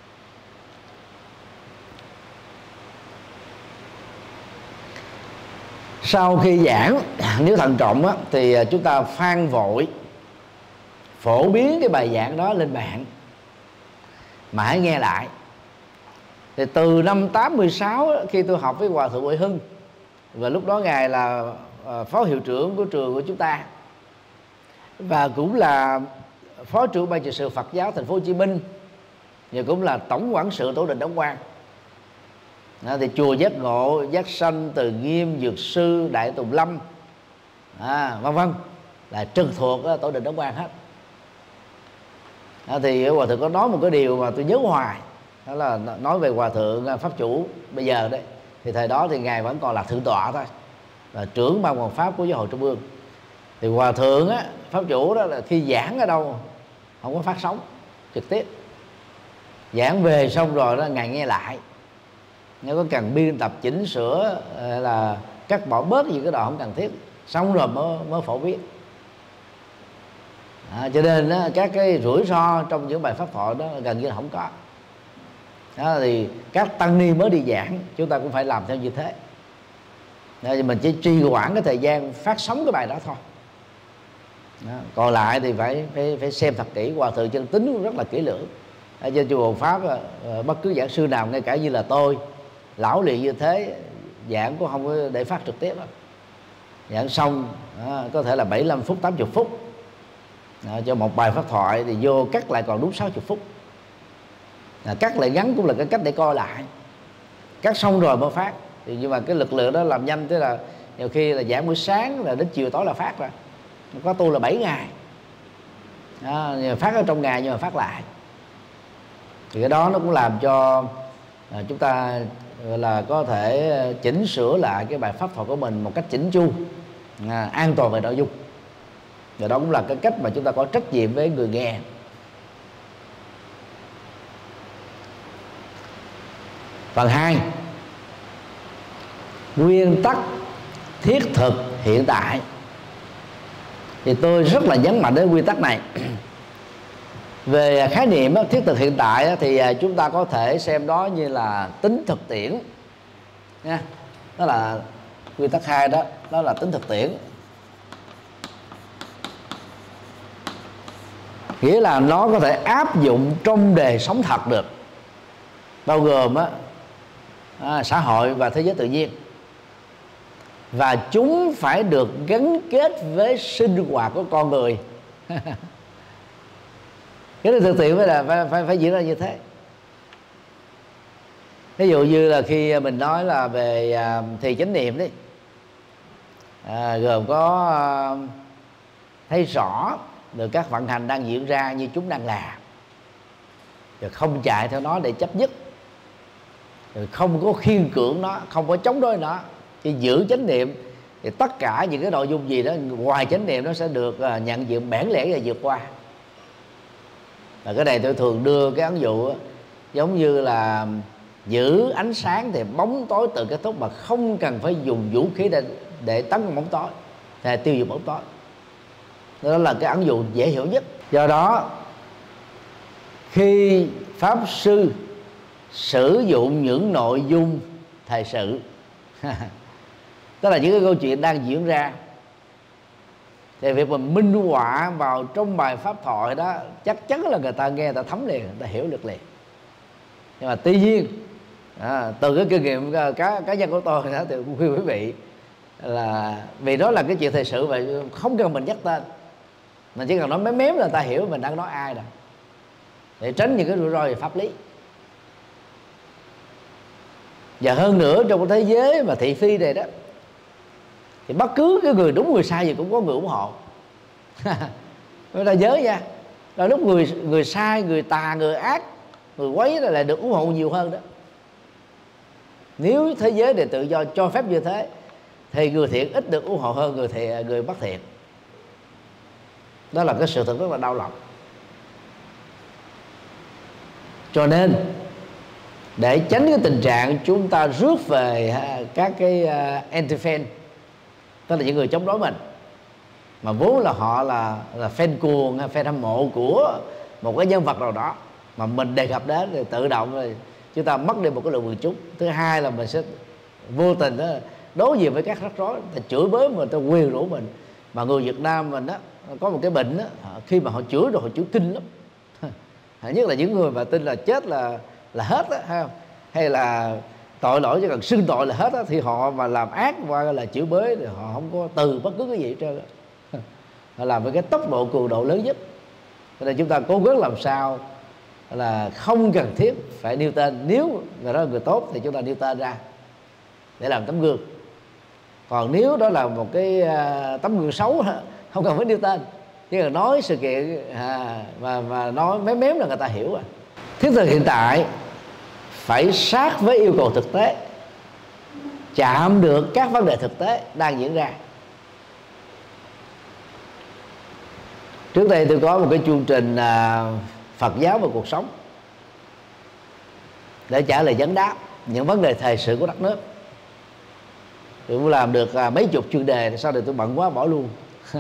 Sau khi giảng, nếu thận trọng á, thì chúng ta phan vội phổ biến cái bài giảng đó lên mạng, mà hãy nghe lại. Thì từ năm 86 khi tôi học với Hòa thượng Huệ Hưng, và lúc đó ngài là phó hiệu trưởng của trường của chúng ta, và cũng là phó trưởng ban trị sự Phật giáo Thành phố Hồ Chí Minh, và cũng là tổng quản sự Tổ đình Đóng Quan. Thì chùa Giác Ngộ, Giác Sanh, Từ Nghiêm, Dược Sư, Đại Tùng Lâm, vân vân, là trực thuộc Tổ đình Đóng Quan hết. Thì Hòa thượng có nói một cái điều mà tôi nhớ hoài, đó là nói về Hòa thượng Pháp Chủ bây giờ đấy. Thì thời đó thì ngài vẫn còn là thượng tọa thôi, là trưởng ban hoàng pháp của Giáo hội Trung ương. Thì Hòa thượng á, Pháp Chủ đó, là khi giảng ở đâu không có phát sóng trực tiếp, giảng về xong rồi đó ngài nghe lại, nếu có cần biên tập chỉnh sửa là cắt bỏ bớt gì cái đoạn không cần thiết, xong rồi mới phổ biến. Cho nên đó, các cái rủi ro trong những bài pháp thoại đó gần như là không có. Đó, thì các tăng ni mới đi giảng chúng ta cũng phải làm theo như thế. Thì mình chỉ trì hoãn cái thời gian phát sóng cái bài đó thôi. Đó. Còn lại thì phải xem thật kỹ. Hòa thượng chân tính cũng rất là kỹ lưỡng. Ở trên chùa Hộ Pháp, bất cứ giảng sư nào, ngay cả như là tôi lão luyện như thế, giảng cũng không có để phát trực tiếp đó. Giảng xong có thể là 75 phút 80 phút cho một bài pháp thoại, thì vô cắt lại còn đúng 60 phút. Cắt lại ngắn cũng là cái cách để coi lại, cắt xong rồi mới phát. Thì nhưng mà cái lực lượng đó làm nhanh, tức là nhiều khi là giảng buổi sáng là đến chiều tối là phát ra. Có tu là 7 ngày phát ở trong ngày nhưng mà phát lại. Thì cái đó nó cũng làm cho chúng ta là có thể chỉnh sửa lại cái bài pháp thoại của mình một cách chỉnh chu, an toàn về nội dung. Và đó cũng là cái cách mà chúng ta có trách nhiệm với người nghe. Phần 2, nguyên tắc thiết thực hiện tại. Thì tôi rất là nhấn mạnh đến nguyên tắc này. Về khái niệm thiết thực hiện tại thì chúng ta có thể xem đó như là tính thực tiễn nha. Đó là nguyên tắc 2 đó, đó là tính thực tiễn. Nghĩa là nó có thể áp dụng trong đời sống thật được, bao gồm xã hội và thế giới tự nhiên, và chúng phải được gắn kết với sinh hoạt của con người. Cái đó thực tiễn phải diễn ra như thế. Ví dụ như là khi mình nói là về thì chánh niệm đấy, gồm có thấy rõ được các vận hành đang diễn ra như chúng đang làm, rồi không chạy theo nó để chấp nhất, rồi không có khiên cưỡng nó, không có chống đối nó, chỉ giữ chánh niệm. Thì tất cả những cái nội dung gì đó ngoài chánh niệm nó sẽ được nhận diện bản lẽ và vượt qua. Và cái này tôi thường đưa cái ấn dụ giống như là giữ ánh sáng thì bóng tối tự kết thúc, mà không cần phải dùng vũ khí để tấn công bóng tối, thì tiêu diệt bóng tối. Đó là cái ấn dụ dễ hiểu nhất. Do đó khi pháp sư sử dụng những nội dung thời sự tức là những cái câu chuyện đang diễn ra, thì việc mà minh họa vào trong bài pháp thoại đó chắc chắn là người ta nghe, người ta thấm liền, người ta hiểu được liền. Nhưng mà tuy nhiên từ cái kinh nghiệm cá nhân của tôi đó, thì cũng khuyên quý vị là vì đó là cái chuyện thời sự, vậy không cần mình nhắc tên, mình chỉ cần nói mém mém là người ta hiểu mình đang nói ai rồi, để tránh những cái rủi ro về pháp lý. Và hơn nữa, trong cái thế giới mà thị phi này đó, thì bất cứ cái người đúng người sai gì cũng có người ủng hộ. Người ta nhớ nha, là lúc người sai, người tà, người ác, người quấy là lại được ủng hộ nhiều hơn đó. Nếu thế giới để tự do cho phép như thế, thì người thiện ít được ủng hộ hơn người bất thiện. Đó là cái sự thật rất là đau lòng. Cho nên để tránh cái tình trạng chúng ta rước về các cái anti-fan, tức là những người chống đối mình, mà vốn là họ là fan cuồng hay fan hâm mộ của một cái nhân vật nào đó, mà mình đề cập đến thì tự động rồi chúng ta mất đi một cái lượng quần chúng. Thứ hai là mình sẽ vô tình đó đối diện với các rắc rối, ta chửi bới mình, ta quyền rũ mình. Mà người Việt Nam mình đó có một cái bệnh đó, khi mà họ chửi rồi họ chửi kinh lắm. Nhất là những người mà tin là chết là hết đó, hay không? Hay là tội lỗi chỉ cần xưng tội là hết đó, thì họ mà làm ác qua là chửi bới thì họ không có từ bất cứ cái gì hết trơn. Họ làm với cái tốc độ cường độ lớn nhất. Cho nên chúng ta cố gắng làm sao là không cần thiết phải nêu tên. Nếu người đó là người tốt thì chúng ta nêu tên ra để làm tấm gương. Còn nếu đó là một cái tấm gương xấu, không cần phải nêu tên, chỉ cần nói sự kiện và nói mém mém là người ta hiểu rồi. Thiết thực hiện tại phải sát với yêu cầu thực tế, chạm được các vấn đề thực tế đang diễn ra. Trước đây tôi có một cái chương trình Phật giáo và cuộc sống để trả lời vấn đáp những vấn đề thời sự của đất nước. Tôi cũng làm được mấy chục chuyên đề, sau này tôi bận quá bỏ luôn.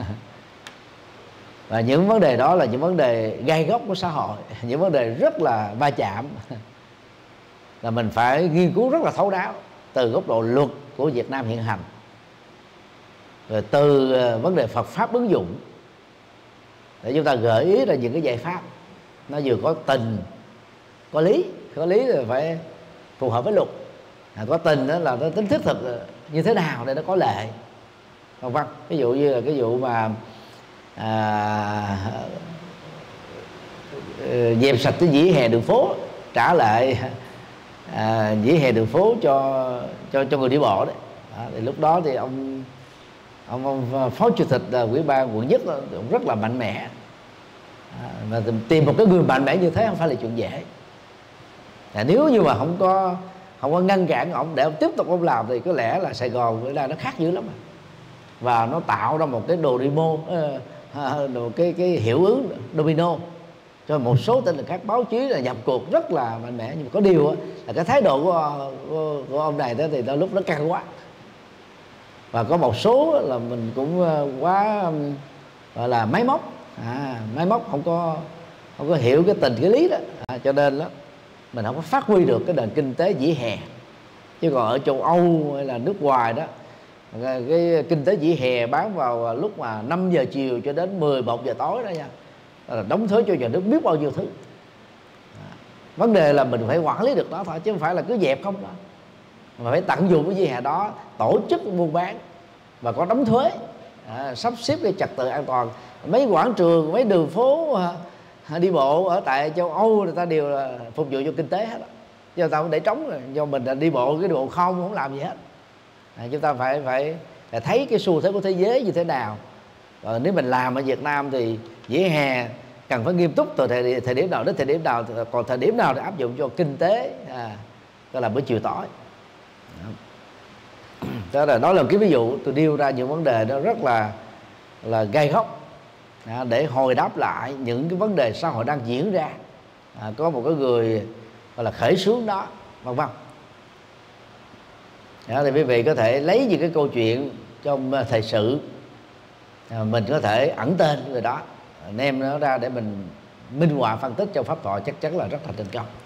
Và những vấn đề đó là những vấn đề gai góc của xã hội, những vấn đề rất là va chạm, là mình phải nghiên cứu rất là thấu đáo từ góc độ luật của Việt Nam hiện hành, rồi từ vấn đề Phật pháp ứng dụng, để chúng ta gợi ý ra những cái giải pháp nó vừa có tình có lý. Có lý thì phải phù hợp với luật, có tình đó là nó tính thiết thực như thế nào để nó có lệ, vân vân. Ví dụ như là cái vụ mà dẹp sạch cái vỉa hè đường phố, trả lại vỉa hè đường phố cho người đi bộ đấy. Thì lúc đó thì ông phó chủ tịch ủy ban quận nhất cũng rất là mạnh mẽ. Mà tìm một cái người mạnh mẽ như thế không phải là chuyện dễ. Nếu như mà không có ngăn cản ông để ông tiếp tục ông làm thì có lẽ là Sài Gòn bữa nay nó khác dữ lắm. Và nó tạo ra một cái đồ demo, cái hiệu ứng domino cho một số tin là các báo chí là nhập cuộc rất là mạnh mẽ. Nhưng mà có điều là cái thái độ của ông này đó thì đôi lúc nó căng quá, và có một số là mình cũng quá gọi là máy móc, không có hiểu cái tình cái lý đó, cho nên đó mình không có phát huy được cái nền kinh tế vỉa hè. Chứ còn ở châu Âu hay là nước ngoài đó, cái kinh tế vỉa hè bán vào lúc mà 5 giờ chiều cho đến 11 giờ tối đó nha, là đóng thuế cho nhà nước biết bao nhiêu thứ. Vấn đề là mình phải quản lý được đó thôi, chứ không phải là cứ dẹp không đó, mà phải tận dụng cái vỉa hè đó, tổ chức buôn bán và có đóng thuế, sắp xếp cái trật tự an toàn. Mấy quảng trường, mấy đường phố đi bộ ở tại châu Âu người ta đều là phục vụ cho kinh tế hết đó. Chứ người ta không để trống rồi, do mình là đi bộ cái đi bộ không làm gì hết. Chúng ta phải thấy cái xu thế của thế giới như thế nào. Nếu mình làm ở Việt Nam thì vỉa hè cần phải nghiêm túc từ thời điểm nào đến thời điểm nào, còn thời điểm nào để áp dụng cho kinh tế gọi là bữa chiều tối. Đó là cái ví dụ tôi nêu ra những vấn đề đó rất là gai góc, để hồi đáp lại những cái vấn đề xã hội đang diễn ra. Có một cái người gọi là khởi xướng đó, vân vân. Thì quý vị có thể lấy những cái câu chuyện trong thời sự, mình có thể ẩn tên người đó, nêm nó ra để mình minh họa phân tích trong pháp thoại chắc chắn là rất là thành công.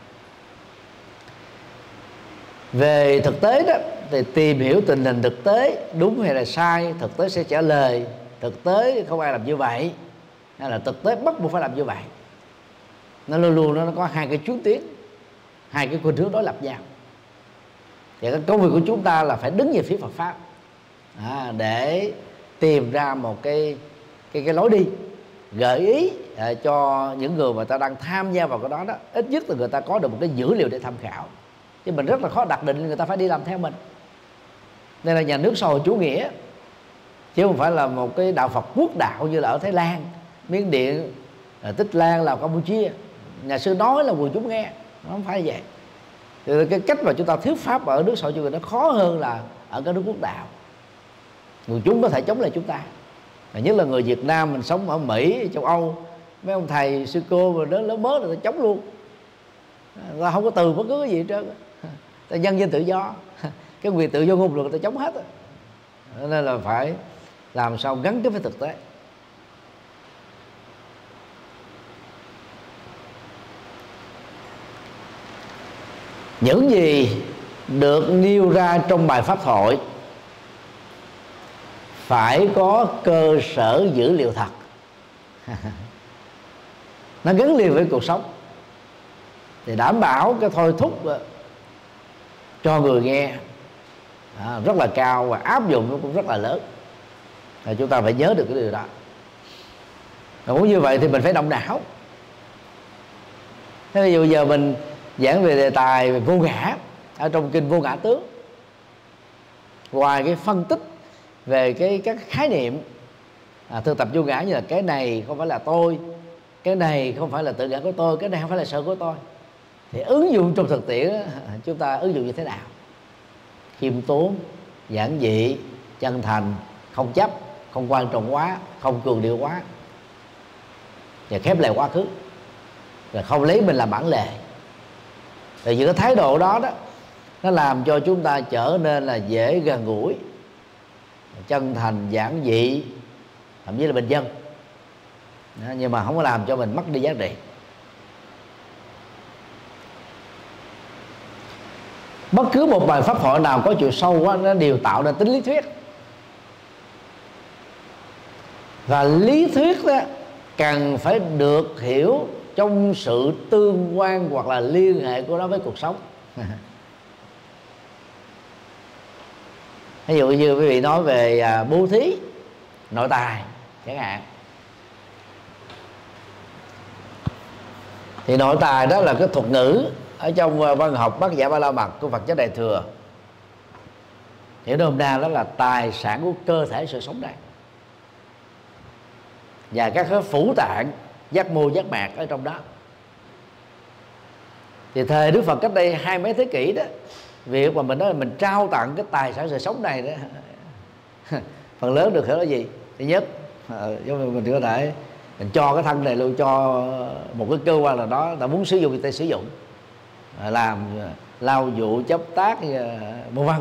Về thực tế đó thì tìm hiểu tình hình thực tế đúng hay là sai, thực tế sẽ trả lời, thực tế không ai làm như vậy, hay là thực tế bắt buộc phải làm như vậy. Nó luôn luôn nó có hai cái chuyến tiến, hai cái khuynh hướng đối lập nhau. Thì cái công việc của chúng ta là phải đứng về phía Phật pháp để tìm ra một cái lối đi, gợi ý cho những người mà ta đang tham gia vào cái đó, ít nhất là người ta có được một cái dữ liệu để tham khảo. Chứ mình rất là khó đặt định người ta phải đi làm theo mình. Nên là nhà nước xã hội chủ nghĩa, chứ không phải là một cái đạo Phật quốc đạo như là ở Thái Lan, Miến Điện, Tích Lan, Lào, Campuchia. Nhà sư nói là quần chúng nghe, nó không phải vậy. Thì cái cách mà chúng ta thuyết pháp ở nước xã hội chủ nghĩa nó khó hơn là ở các nước quốc đạo. Quần chúng có thể chống lại chúng ta, nhất là người Việt Nam mình sống ở Mỹ, châu Âu, mấy ông thầy sư cô mà lớn mới là ta chống luôn, ta không có từ bất cứ cái gì hết trơn, ta nhân dân tự do, cái quyền tự do ngôn luận ta chống hết. Nên là phải làm sao gắn kết với thực tế. Những gì được nêu ra trong bài pháp thoại phải có cơ sở dữ liệu thật. Nó gắn liền với cuộc sống thì đảm bảo cái thôi thúc cho người nghe rất là cao, và áp dụng nó cũng rất là lớn. Thì chúng ta phải nhớ được cái điều đó. Và muốn như vậy thì mình phải động não. Thế ví dụ giờ mình giảng về đề tài về vô ngã ở trong kinh Vô Ngã Tướng, ngoài cái phân tích về các khái niệm thực tập vô ngã như là cái này không phải là tôi, cái này không phải là tự ngã của tôi, cái này không phải là sở của tôi, thì ứng dụng trong thực tiễn chúng ta ứng dụng như thế nào? Khiêm tốn, giản dị, chân thành, không chấp, không quan trọng quá, không cường điệu quá, và khép lại quá khứ, và không lấy mình làm bản lề. Thì những cái thái độ đó nó làm cho chúng ta trở nên là dễ gần gũi, chân thành, giản dị, thậm chí là bình dân. Nhưng mà không có làm cho mình mất đi giá trị. Bất cứ một bài pháp thoại nào có chiều sâu quá, nó đều tạo ra tính lý thuyết. Và lý thuyết đó cần phải được hiểu trong sự tương quan hoặc là liên hệ của nó với cuộc sống. Ví dụ như quý vị nói về bố thí, nội tài chẳng hạn, thì nội tài đó là cái thuật ngữ ở trong văn học Bát Nhã Ba La Mật của Phật giáo Đại Thừa. Hiểu nôm na đó là tài sản của cơ thể sự sống này, và các cái phủ tạng, giác mô, giác mạc ở trong đó. Thì thời Đức Phật cách đây 20 mấy thế kỷ đó, việc mà mình nói là mình trao tặng cái tài sản sự sống này đó, phần lớn được hiểu là gì? Thứ nhất, giống như mình có thể mình cho cái thân này luôn cho một cái cơ quan nào đó, ta muốn sử dụng thì ta sử dụng, làm lao vụ, chấp tác, vân vân.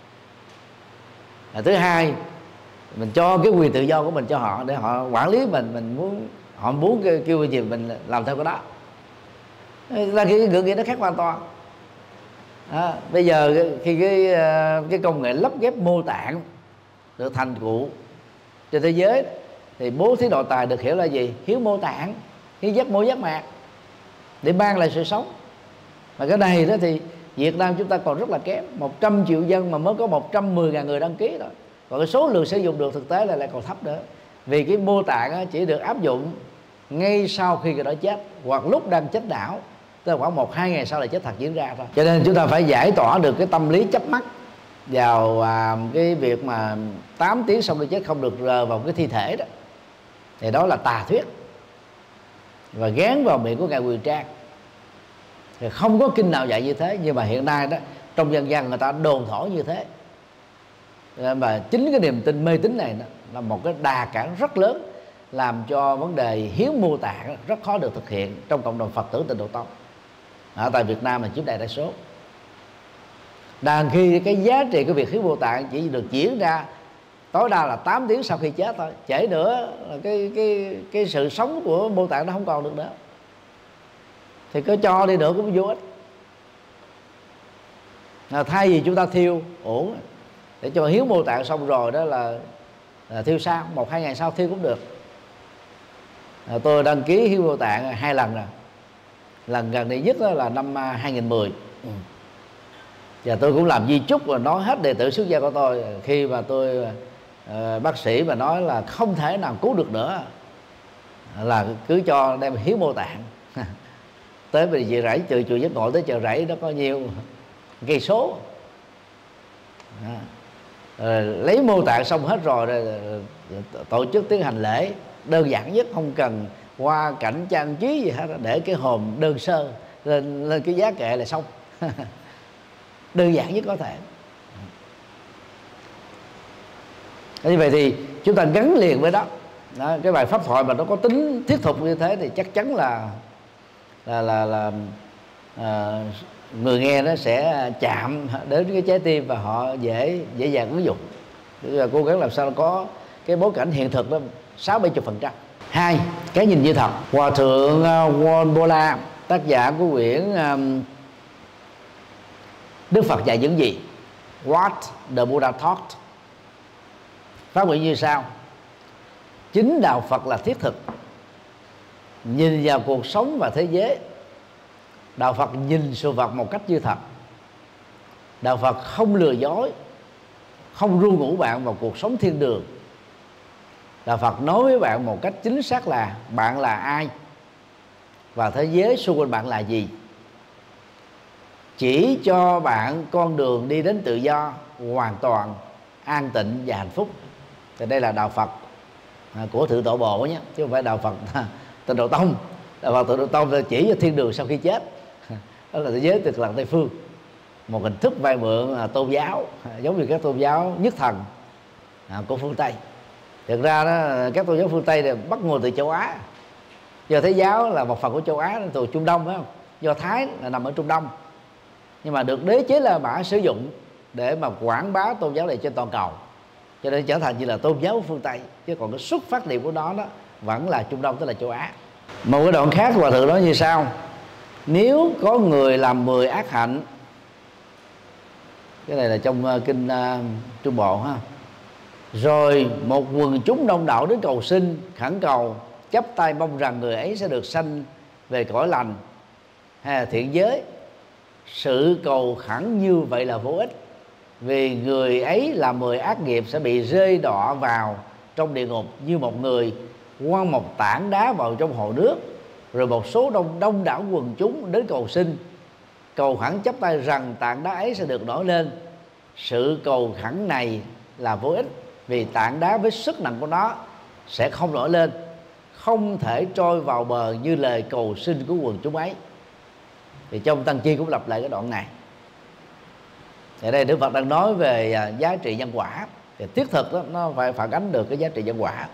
Thứ hai, mình cho cái quyền tự do của mình cho họ để họ quản lý mình muốn, họ muốn kêu gì mình làm theo cái đó. Ra cái ngữ nghĩa nó khác hoàn toàn. Bây giờ khi cái công nghệ lắp ghép mô tạng được thành tựu trên thế giới, thì bố thí nội tài được hiểu là gì? Hiến mô tạng, hiến giác mô, giác mạc để mang lại sự sống. Mà cái này đó thì Việt Nam chúng ta còn rất là kém, 100 triệu dân mà mới có 110.000 người đăng ký thôi. Còn cái số lượng sử dụng được thực tế là lại còn thấp nữa. Vì cái mô tạng chỉ được áp dụng ngay sau khi người đó chết, hoặc lúc đang chết não, tức là khoảng 1-2 ngày sau là chết thật diễn ra thôi. Cho nên chúng ta phải giải tỏa được cái tâm lý chấp mắc vào cái việc mà 8 tiếng sau khi chết không được rờ vào cái thi thể đó. Thì đó là tà thuyết, và gán vào miệng của Ngài Quyền Trang. Thì không có kinh nào dạy như thế, nhưng mà hiện nay đó trong dân gian người ta đồn thổi như thế. Và chính cái niềm tin mê tín này là một cái đà cản rất lớn, làm cho vấn đề hiến mô tạng rất khó được thực hiện trong cộng đồng Phật tử Tịnh Độ Tông ở tại Việt Nam là chiếm đại đa số. Đàn khi cái giá trị của việc hiến mô tạng chỉ được diễn ra tối đa là 8 tiếng sau khi chết thôi, trễ nữa là cái sự sống của mô tạng nó không còn được nữa. thì có cho đi nữa cũng vô ích. Thay vì chúng ta thiêu uổng để cho hiến mô tạng xong rồi đó là thiêu sau, 1-2 ngày sau thiêu cũng được. Tôi đăng ký hiến mô tạng 2 lần rồi. Lần gần đây nhất đó là năm 2010. Và tôi cũng làm di chúc và nói hết đệ tử xuất gia của tôi. Khi mà tôi bác sĩ mà nói là không thể nào cứu được nữa là cứ cho đem hiến mô tạng. Tới bây giờ Rẫy, từ chùa Giác Ngộ tới chợ Rẫy đó có nhiều cây số. Lấy mô tạng xong hết rồi, tổ chức tiến hành lễ đơn giản nhất, không cần hoa cảnh trang trí gì hết, để cái hòm đơn sơ lên cái giá kệ là xong. Đơn giản nhất có thể. Như vậy thì chúng ta gắn liền với đó. Cái bài pháp thoại mà nó có tính thiết thực như thế thì chắc chắn là người nghe nó sẽ chạm đến cái trái tim và họ dễ dàng ứng dụng. Là cố gắng làm sao có cái bối cảnh hiện thực đó 60-70%. 2. Cái nhìn như thật. Hòa thượng Walpola, tác giả của quyển Đức Phật dạy những gì, What the Buddha Taught, phát biểu như sau: chính đạo Phật là thiết thực, nhìn vào cuộc sống và thế giới. Đạo Phật nhìn sự vật một cách như thật. Đạo Phật không lừa dối, không ru ngủ bạn vào cuộc sống thiên đường. Đạo Phật nói với bạn một cách chính xác là bạn là ai và thế giới xung quanh bạn là gì, chỉ cho bạn con đường đi đến tự do hoàn toàn, an tịnh và hạnh phúc. Thì đây là đạo Phật của Thượng Tọa Bộ nhé, chứ không phải đạo Phật Tịnh Độ Tông. Đạo Phật Tịnh Độ Tông là chỉ cho thiên đường sau khi chết, đó là thế giới Cực Lạc Tây Phương, một hình thức vay mượn tôn giáo, giống như các tôn giáo nhất thần của phương Tây. Thực ra đó, các tôn giáo phương Tây bắt nguồn từ châu Á. Do Thế giáo là một phần của châu Á, từ Trung Đông, phải không? Do Thái là nằm ở Trung Đông, nhưng mà được đế chế La Mã sử dụng để mà quảng bá tôn giáo này trên toàn cầu, cho nên trở thành như là tôn giáo của phương Tây. Chứ còn cái xuất phát điểm của nó đó vẫn là Trung Đông, tức là châu Á. Một cái đoạn khác Hòa thượng nói như sau: nếu có người làm 10 ác hạnh, cái này là trong kinh Trung Bộ ha, rồi một quần chúng đông đảo đến cầu xin, khẩn cầu, chắp tay mong rằng người ấy sẽ được sanh về cõi lành hay là thiện giới, sự cầu khẩn như vậy là vô ích, vì người ấy làm 10 ác nghiệp sẽ bị rơi đọa vào trong địa ngục như một người quăng một tảng đá vào trong hồ nước. Rồi một số đông đảo quần chúng đến cầu xin, cầu khẩn chắp tay rằng tảng đá ấy sẽ được nổi lên. Sự cầu khẩn này là vô ích, vì tảng đá với sức nặng của nó sẽ không nổi lên, không thể trôi vào bờ như lời cầu xin của quần chúng ấy. Thì trong Tăng Chi cũng lặp lại cái đoạn này. Ở đây Đức Phật đang nói về giá trị nhân quả. Thì thiết thực đó, nó phải phản ánh được cái giá trị nhân quả,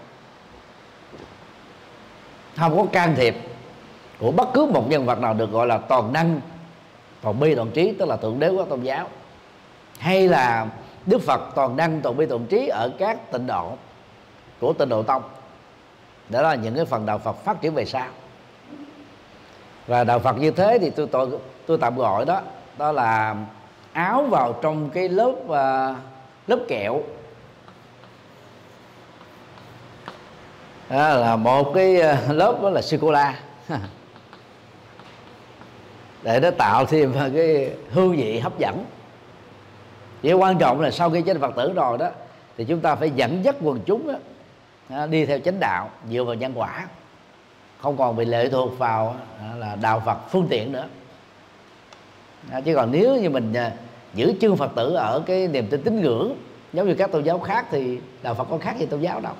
không có can thiệp của bất cứ một nhân vật nào được gọi là toàn năng, toàn bi toàn trí, tức là thượng đế của tôn giáo, hay là Đức Phật toàn năng toàn bi toàn trí ở các tịnh độ của Tịnh Độ Tông. Đó là những cái phần đạo Phật phát triển về sau. Và đạo Phật như thế thì tôi tạm gọi đó là áo vào trong cái lớp kẹo. Đó là một cái lớp đó là sô cô la để nó tạo thêm cái hương vị hấp dẫn. Chỉ quan trọng là sau khi chết Phật tử rồi đó thì chúng ta phải dẫn dắt quần chúng đó, đi theo chánh đạo, dựa vào nhân quả, không còn bị lệ thuộc vào là đạo Phật phương tiện nữa. Chứ còn nếu như mình giữ chân Phật tử ở cái niềm tin tín ngưỡng giống như các tôn giáo khác thì đạo Phật có khác gì tôn giáo đâu.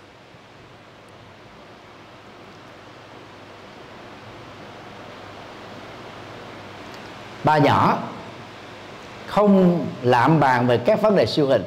Ba nhỏ không lạm bàn về các vấn đề siêu hình.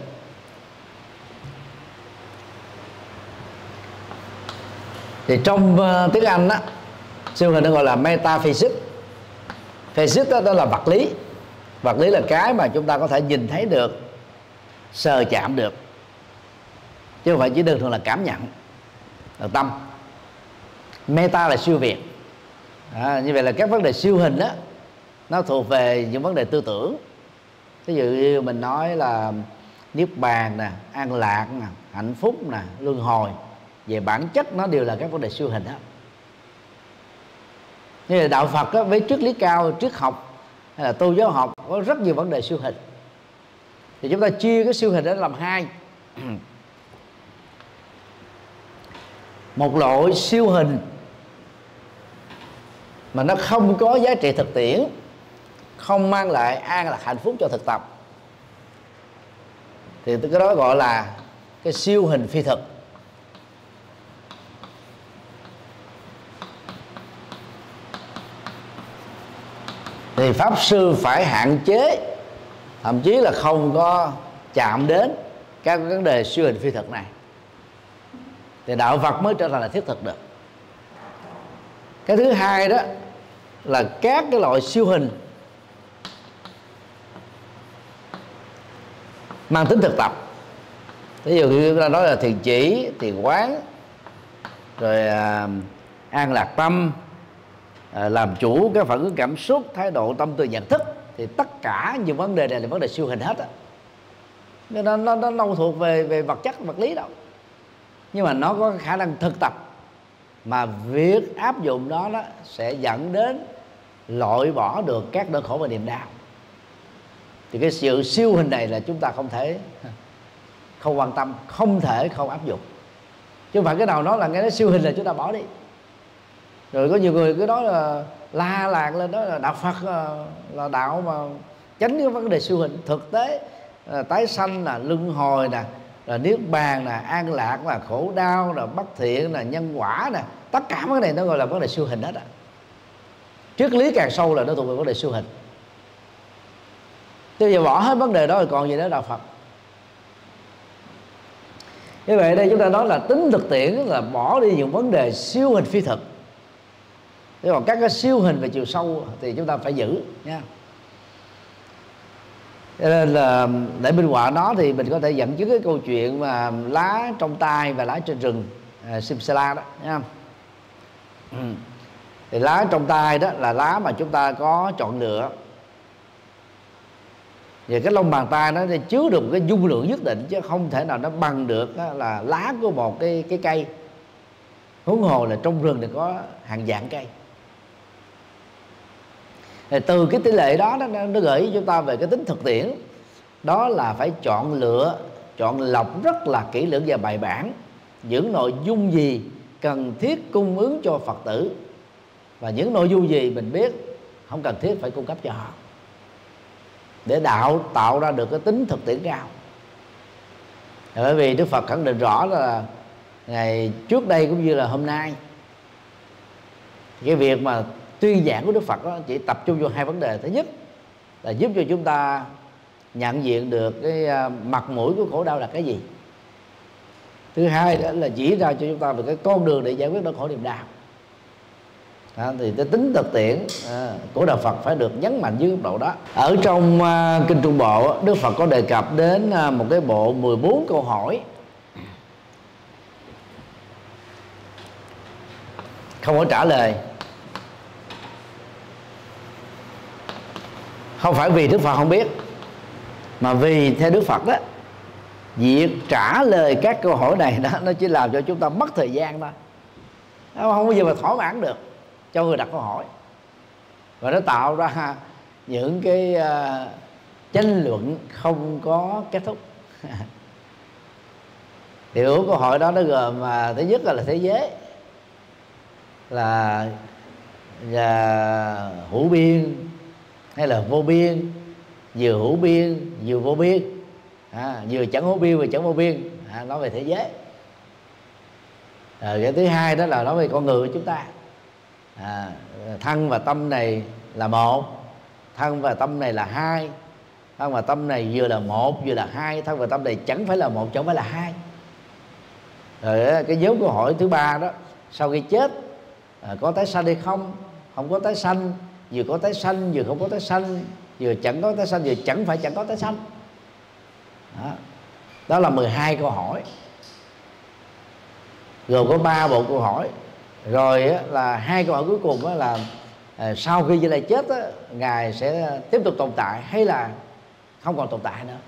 Thì trong tiếng Anh đó, siêu hình nó gọi là metaphysics. Physics đó là vật lý. Vật lý là cái mà chúng ta có thể nhìn thấy được, sờ chạm được, chứ không phải chỉ đơn thuần là cảm nhận, là tâm. Meta là siêu việt. Như vậy là các vấn đề siêu hình đó nó thuộc về những vấn đề tư tưởng. Ví dụ như mình nói là niết bàn nè, an lạc nè, hạnh phúc nè, luân hồi, về bản chất nó đều là các vấn đề siêu hình đó. Như là đạo Phật đó, với triết lý cao, triết học hay là tôn giáo học có rất nhiều vấn đề siêu hình. Thì chúng ta chia cái siêu hình đó làm hai. Một loại siêu hình mà nó không có giá trị thực tiễn, không mang lại an lạc hạnh phúc cho thực tập, thì cái đó gọi là cái siêu hình phi thực. Thì pháp sư phải hạn chế, thậm chí là không có chạm đến các vấn đề siêu hình phi thực này, thì đạo Phật mới trở thành là thiết thực được. Cái thứ hai đó là các cái loại siêu hình mang tính thực tập. Ví dụ như chúng ta nói là thiền chỉ, thiền quán, rồi an lạc tâm, làm chủ các phản ứng cảm xúc, thái độ, tâm tư, nhận thức, thì tất cả những vấn đề này là vấn đề siêu hình hết á. Nên nó đâu thuộc về vật chất, vật lý đâu, nhưng mà nó có khả năng thực tập, mà việc áp dụng đó sẽ dẫn đến loại bỏ được các nỗi khổ và niềm đau. Thì cái sự siêu hình này là chúng ta không thể không quan tâm, không thể không áp dụng. Chứ không phải cái nào nói là cái đó siêu hình là chúng ta bỏ đi. Rồi có nhiều người cứ nói là la làng lên đó là đạo Phật là đạo mà tránh cái vấn đề siêu hình. Thực tế là tái sanh, là luân hồi nè, là niết bàn, là an lạc, là khổ đau, là bất thiện, là nhân quả nè, tất cả cái này nó gọi là vấn đề siêu hình hết á. Triết lý càng sâu là nó thuộc về vấn đề siêu hình. Bây giờ bỏ hết vấn đề đó rồi còn gì nữa đạo Phật. Như vậy đây chúng ta nói là tính thực tiễn là bỏ đi những vấn đề siêu hình phi thực. Thế còn các cái siêu hình về chiều sâu thì chúng ta phải giữ nha. Cho nên là để minh họa nó thì mình có thể dẫn chứng cái câu chuyện mà lá trong tay và lá trên rừng, Simsala đó nha. Thì lá trong tay đó là lá mà chúng ta có chọn lựa. Và cái lông bàn tay nó chứa được một cái dung lượng nhất định, chứ không thể nào nó bằng được là lá của một cái cây. Huống hồ là trong rừng thì có hàng vạn cây. Thì từ cái tỷ lệ đó nó gợi ý chúng ta về cái tính thực tiễn, đó là phải chọn lựa, chọn lọc rất là kỹ lưỡng và bài bản những nội dung gì cần thiết cung ứng cho Phật tử, và những nội dung gì mình biết không cần thiết phải cung cấp cho họ, để đạo tạo ra được cái tính thực tiễn cao. Bởi vì Đức Phật khẳng định rõ là ngày trước đây cũng như là hôm nay, cái việc mà tuyên giảng của Đức Phật đó chỉ tập trung vào hai vấn đề. Thứ nhất là giúp cho chúng ta nhận diện được cái mặt mũi của khổ đau là cái gì. Thứ hai đó là chỉ ra cho chúng ta về cái con đường để giải quyết nỗi khổ niềm đau. Thì cái tính thực tiễn của đạo Phật phải được nhấn mạnh dưới góc độ đó. Ở trong Kinh Trung Bộ, Đức Phật có đề cập đến một cái bộ 14 câu hỏi không có trả lời. Không phải vì Đức Phật không biết, mà vì theo Đức Phật đó, việc trả lời các câu hỏi này đó, nó chỉ làm cho chúng ta mất thời gian thôi. Nó không bao giờ mà thỏa mãn được cho người đặt câu hỏi, và nó tạo ra những cái tranh luận không có kết thúc. Điều câu hỏi đó nó gồm thứ nhất là thế giới là hữu biên hay là vô biên, vừa hữu biên vừa vô biên, vừa chẳng hữu biên vừa chẳng vô biên, nói về thế giới. Cái thứ hai đó là nói về con người của chúng ta. Thân và tâm này là một, thân và tâm này là hai, thân và tâm này vừa là một vừa là hai, thân và tâm này chẳng phải là một chẳng phải là hai. Rồi cái nhóm câu hỏi thứ ba đó, sau khi chết có tái sanh hay không, không có tái sanh, vừa có tái sanh vừa không có tái sanh, vừa chẳng có tái sanh vừa chẳng phải chẳng có tái sanh. Đó là 12 câu hỏi, gồm có 3 bộ câu hỏi. Rồi là 2 câu hỏi cuối cùng là sau khi Như Lai chết á, ngài sẽ tiếp tục tồn tại hay là không còn tồn tại nữa.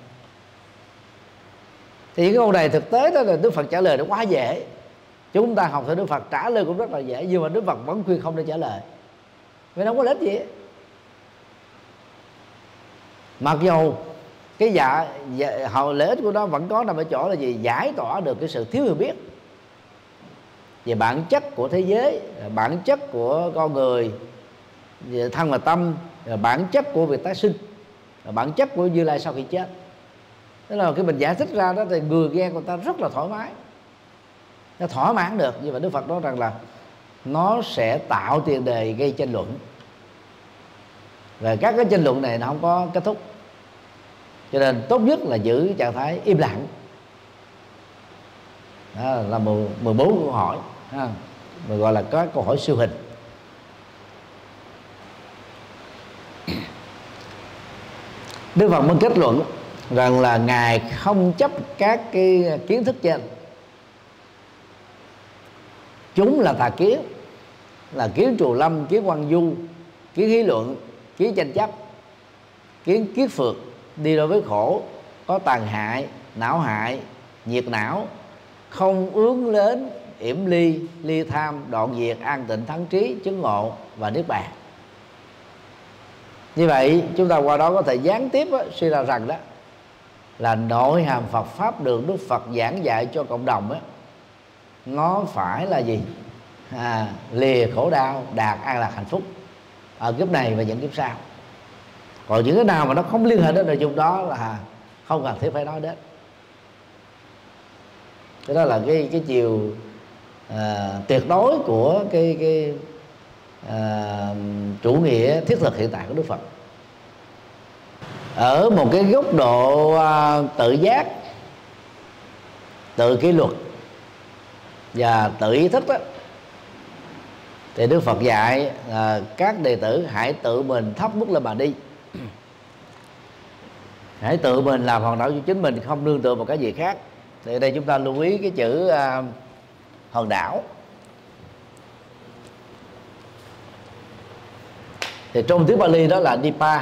Thì những cái câu này thực tế đó là Đức Phật trả lời nó quá dễ. Chúng ta học theo Đức Phật trả lời cũng rất là dễ, nhưng mà Đức Phật vẫn khuyên không nên trả lời, vì nó không có lợi ích gì. Mặc dù cái lợi ích của nó vẫn có nằm ở chỗ là gì? Giải tỏa được cái sự thiếu hiểu biết về bản chất của thế giới, bản chất của con người, về thân và tâm, bản chất của việc tái sinh, bản chất của Như Lai sau khi chết. Tức là khi mình giải thích ra đó thì người nghe của ta rất là thoải mái, nó thỏa mãn được. Nhưng mà Đức Phật nói rằng là nó sẽ tạo tiền đề gây tranh luận, và các cái tranh luận này nó không có kết thúc. Cho nên tốt nhất là giữ trạng thái im lặng. Đó là 14 câu hỏi ha, mà gọi là có câu hỏi siêu hình. Đức Phật mới kết luận rằng là ngài không chấp các cái kiến thức trên. Chúng là tà kiến, là kiến trù lâm, kiến Quang Du, kiến hí luận, kiến tranh chấp, kiến kiết phược, đi đôi với khổ, có tàn hại, não hại, nhiệt não, không ướng đến, yểm ly, ly tham, đoạn diệt, an tịnh, thắng trí, chứng ngộ và niết bàn. Như vậy chúng ta qua đó có thể gián tiếp suy ra rằng đó là nội hàm Phật pháp được Đức Phật giảng dạy cho cộng đồng đó, nó phải là gì? Lìa khổ đau, đạt an lạc hạnh phúc ở kiếp này và những kiếp sau. Còn những cái nào mà nó không liên hệ đến nội dung đó là không cần thiết phải nói đến. Cái đó là cái chiều tuyệt đối của cái chủ nghĩa thiết thực hiện tại của Đức Phật. Ở một cái góc độ tự giác, tự kỷ luật và tự ý thức đó, thì Đức Phật dạy các đệ tử hãy tự mình thắp bút lên mà đi. Hãy tự mình làm hòn đảo cho chính mình, không nương tựa vào cái gì khác. Thì ở đây chúng ta lưu ý cái chữ hòn đảo. Thì trong tiếng Pali đó là Nipa.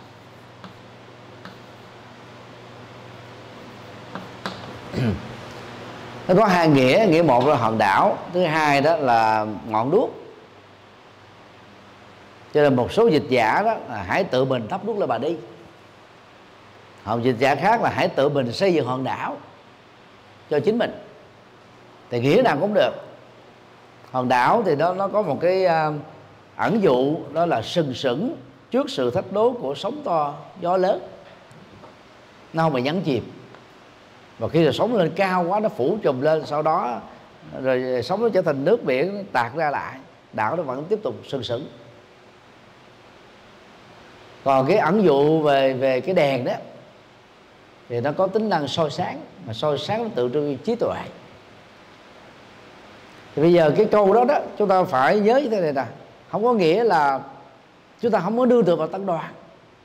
Nó có hai nghĩa. Nghĩa một là hòn đảo, thứ hai đó là ngọn đuốc. Cho nên một số dịch giả đó là hãy tự mình thắp đuốc lên bà đi. Còn dịch giả khác là hãy tự mình xây dựng hòn đảo cho chính mình. Thì nghĩa nào cũng được. Hòn đảo thì nó có một cái ẩn dụ, đó là sừng sững trước sự thách đố của sóng to gió lớn, nó không bị nhấn chìm. Và khi là sóng lên cao quá, nó phủ trùm lên, sau đó rồi sóng nó trở thành nước biển, nó tạt ra lại, đảo nó vẫn tiếp tục sừng sững. Còn cái ẩn dụ về cái đèn đó thì nó có tính năng soi sáng, mà soi sáng nó tự trưng trí tuệ. Thì bây giờ cái câu đó chúng ta phải nhớ như thế này nè, không có nghĩa là chúng ta không có nương tựa vào tăng đoàn.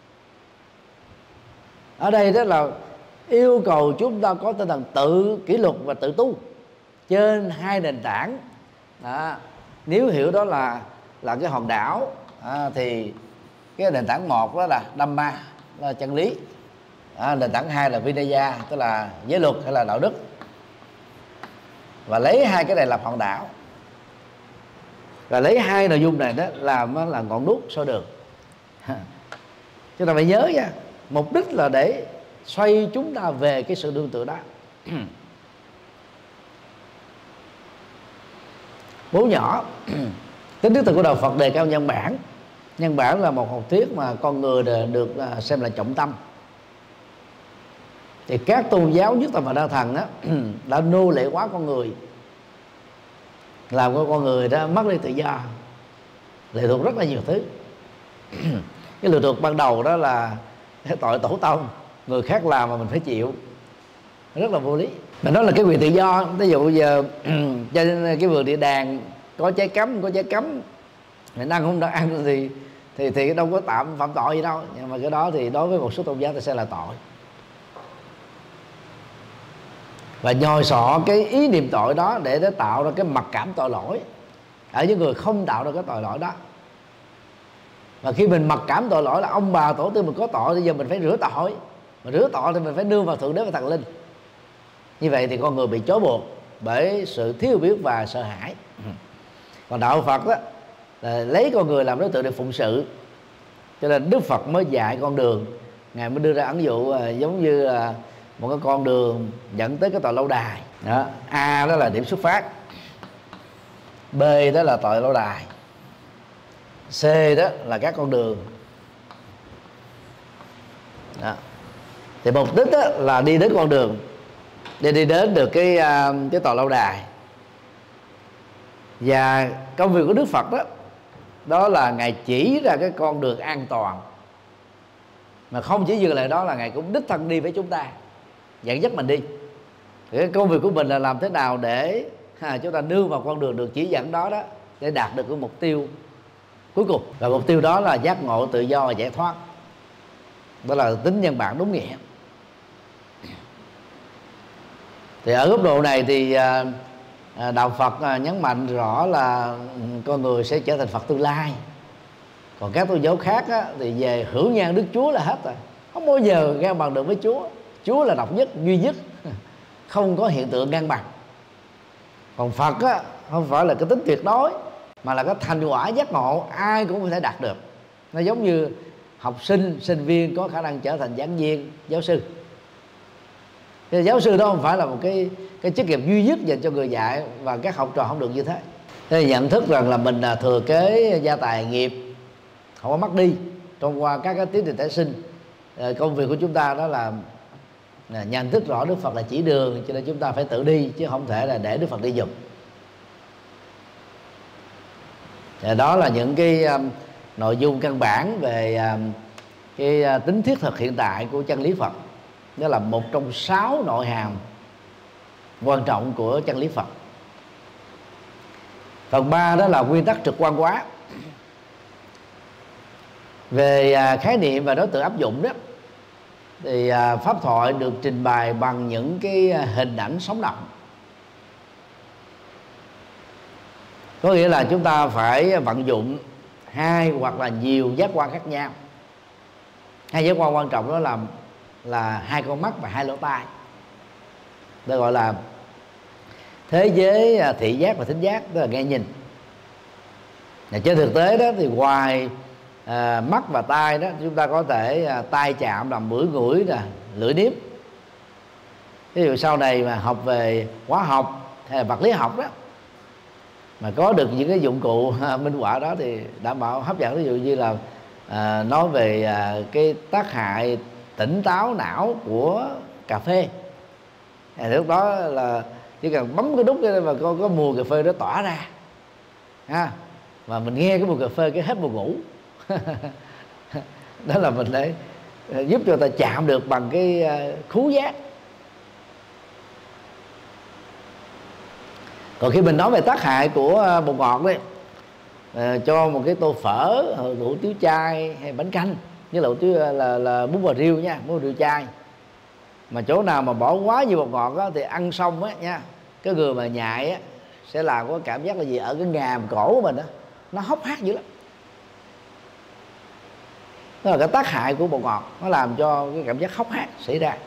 Ở đây đó là yêu cầu chúng ta có tinh thần tự kỷ luật và tự tu trên hai nền tảng đó. Nếu hiểu đó là cái hòn đảo thì cái nền tảng một đó là Dhamma, là chân lý. Nền tảng hai là Vinaya, tức là giới luật hay là đạo đức. Và lấy hai cái này làm hòn đảo, và lấy hai nội dung này đó làm là ngọn đuốc soi đường. Chúng ta phải nhớ nha, mục đích là để xoay chúng ta về cái sự nương tựa đó. Bố nhỏ tính thiết thực của đạo Phật đề cao nhân bản. Nhân bản là một học thuyết mà con người được xem là trọng tâm. Thì các tôn giáo nhất tâm và đa thần đó đã nô lệ hóa con người, làm cho con người đó mất đi tự do, lệ thuộc rất là nhiều thứ. Cái lệ thuộc ban đầu đó là tội tổ tông, người khác làm mà mình phải chịu, rất là vô lý. Mà đó là cái quyền tự do. Ví dụ giờ trên cái vườn địa đàng có trái cấm, có trái cấm, mình ăn không được ăn thì đâu có phạm tội gì đâu. Nhưng mà cái đó thì đối với một số tôn giáo thì sẽ là tội. Và nhồi sọ cái ý niệm tội đó để tạo ra cái mặc cảm tội lỗi ở những người không tạo ra cái tội lỗi đó. Và khi mình mặc cảm tội lỗi là ông bà tổ tiên mình có tội, bây giờ mình phải rửa tội. Mà rửa tội thì mình phải nương vào Thượng Đế và Thần Linh. Như vậy thì con người bị trói buộc bởi sự thiếu biết và sợ hãi. Còn đạo Phật đó là lấy con người làm đối tượng để phụng sự, cho nên Đức Phật mới dạy con đường. Ngài mới đưa ra ẩn dụ giống như là một cái con đường dẫn tới cái tội lâu đài đó. A đó là điểm xuất phát, B đó là tội lâu đài, C đó là các con đường đó. Thì mục đích đó là đi đến con đường để đi đến được cái tội lâu đài. Và công việc của Đức Phật đó, đó là Ngài chỉ ra cái con đường an toàn. Mà không chỉ dừng lại đó, là Ngài cũng đích thân đi với chúng ta, dẫn dắt mình đi. Thì cái công việc của mình là làm thế nào để chúng ta nương vào con đường được chỉ dẫn đó đó, để đạt được cái mục tiêu cuối cùng. Và mục tiêu đó là giác ngộ, tự do và giải thoát. Đó là tính nhân bản đúng nghĩa. Thì ở góc độ này thì đạo Phật nhấn mạnh rõ là con người sẽ trở thành Phật tương lai. Còn các tôn giáo khác á, thì về hưởng nhan Đức Chúa là hết rồi, không bao giờ ngang bằng được với Chúa. Chúa là độc nhất, duy nhất, không có hiện tượng ngang bằng. Còn Phật á, không phải là cái tính tuyệt đối, mà là cái thành quả giác ngộ ai cũng có thể đạt được. Nó giống như học sinh, sinh viên có khả năng trở thành giảng viên, giáo sư. Thì giáo sư đó không phải là một cái chức nghiệp duy nhất dành cho người dạy, và các học trò không được như thế. Thế thì nhận thức rằng là mình thừa kế gia tài nghiệp, không có mất đi thông qua các cái tiến trình tái sinh. Công việc của chúng ta đó là nhận thức rõ Đức Phật là chỉ đường, cho nên chúng ta phải tự đi, chứ không thể là để Đức Phật đi giùm. Đó là những cái nội dung căn bản về cái tính thiết thực hiện tại của chân lý Phật. Đó là một trong 6 nội hàm quan trọng của chân lý Phật. Phần 3 đó là nguyên tắc trực quan hóa. Về khái niệm và đối tượng áp dụng đó, thì pháp thoại được trình bày bằng những cái hình ảnh sống động. Có nghĩa là chúng ta phải vận dụng 2 hoặc là nhiều giác quan khác nhau. 2 giác quan quan trọng đó là 2 con mắt và 2 lỗ tai. Đây gọi là thế giới thị giác và thính giác, tức là nghe nhìn. Trên thực tế đó thì ngoài mắt và tai đó, chúng ta có thể tai chạm, làm mũi ngửi, lưỡi nếm. Ví dụ sau này mà học về hóa học hay là vật lý học đó, mà có được những cái dụng cụ minh họa đó thì đảm bảo hấp dẫn. Ví dụ như là nói về cái tác hại tỉnh táo não của cà phê. Lúc đó là chỉ cần bấm cái nút và có mùi cà phê đó tỏa ra ha, và mình nghe cái mùi cà phê cái hết buồn ngủ. Đó là mình để giúp cho ta chạm được bằng cái khứu giác. Còn khi mình nói về tác hại của bột ngọt đấy, cho một cái tô phở, hủ tiếu chay hay bánh canh, như là hủ tiếu là bún bò riêu nha, bún bò riêu chay, mà chỗ nào mà bỏ quá nhiều bột ngọt á, thì ăn xong á nha, cái người mà nhại á sẽ làm có cảm giác là gì, ở cái ngàm cổ của mình á nó hốc hác dữ lắm. Đó là cái tác hại của bột ngọt, nó làm cho cái cảm giác hốc hác xảy ra.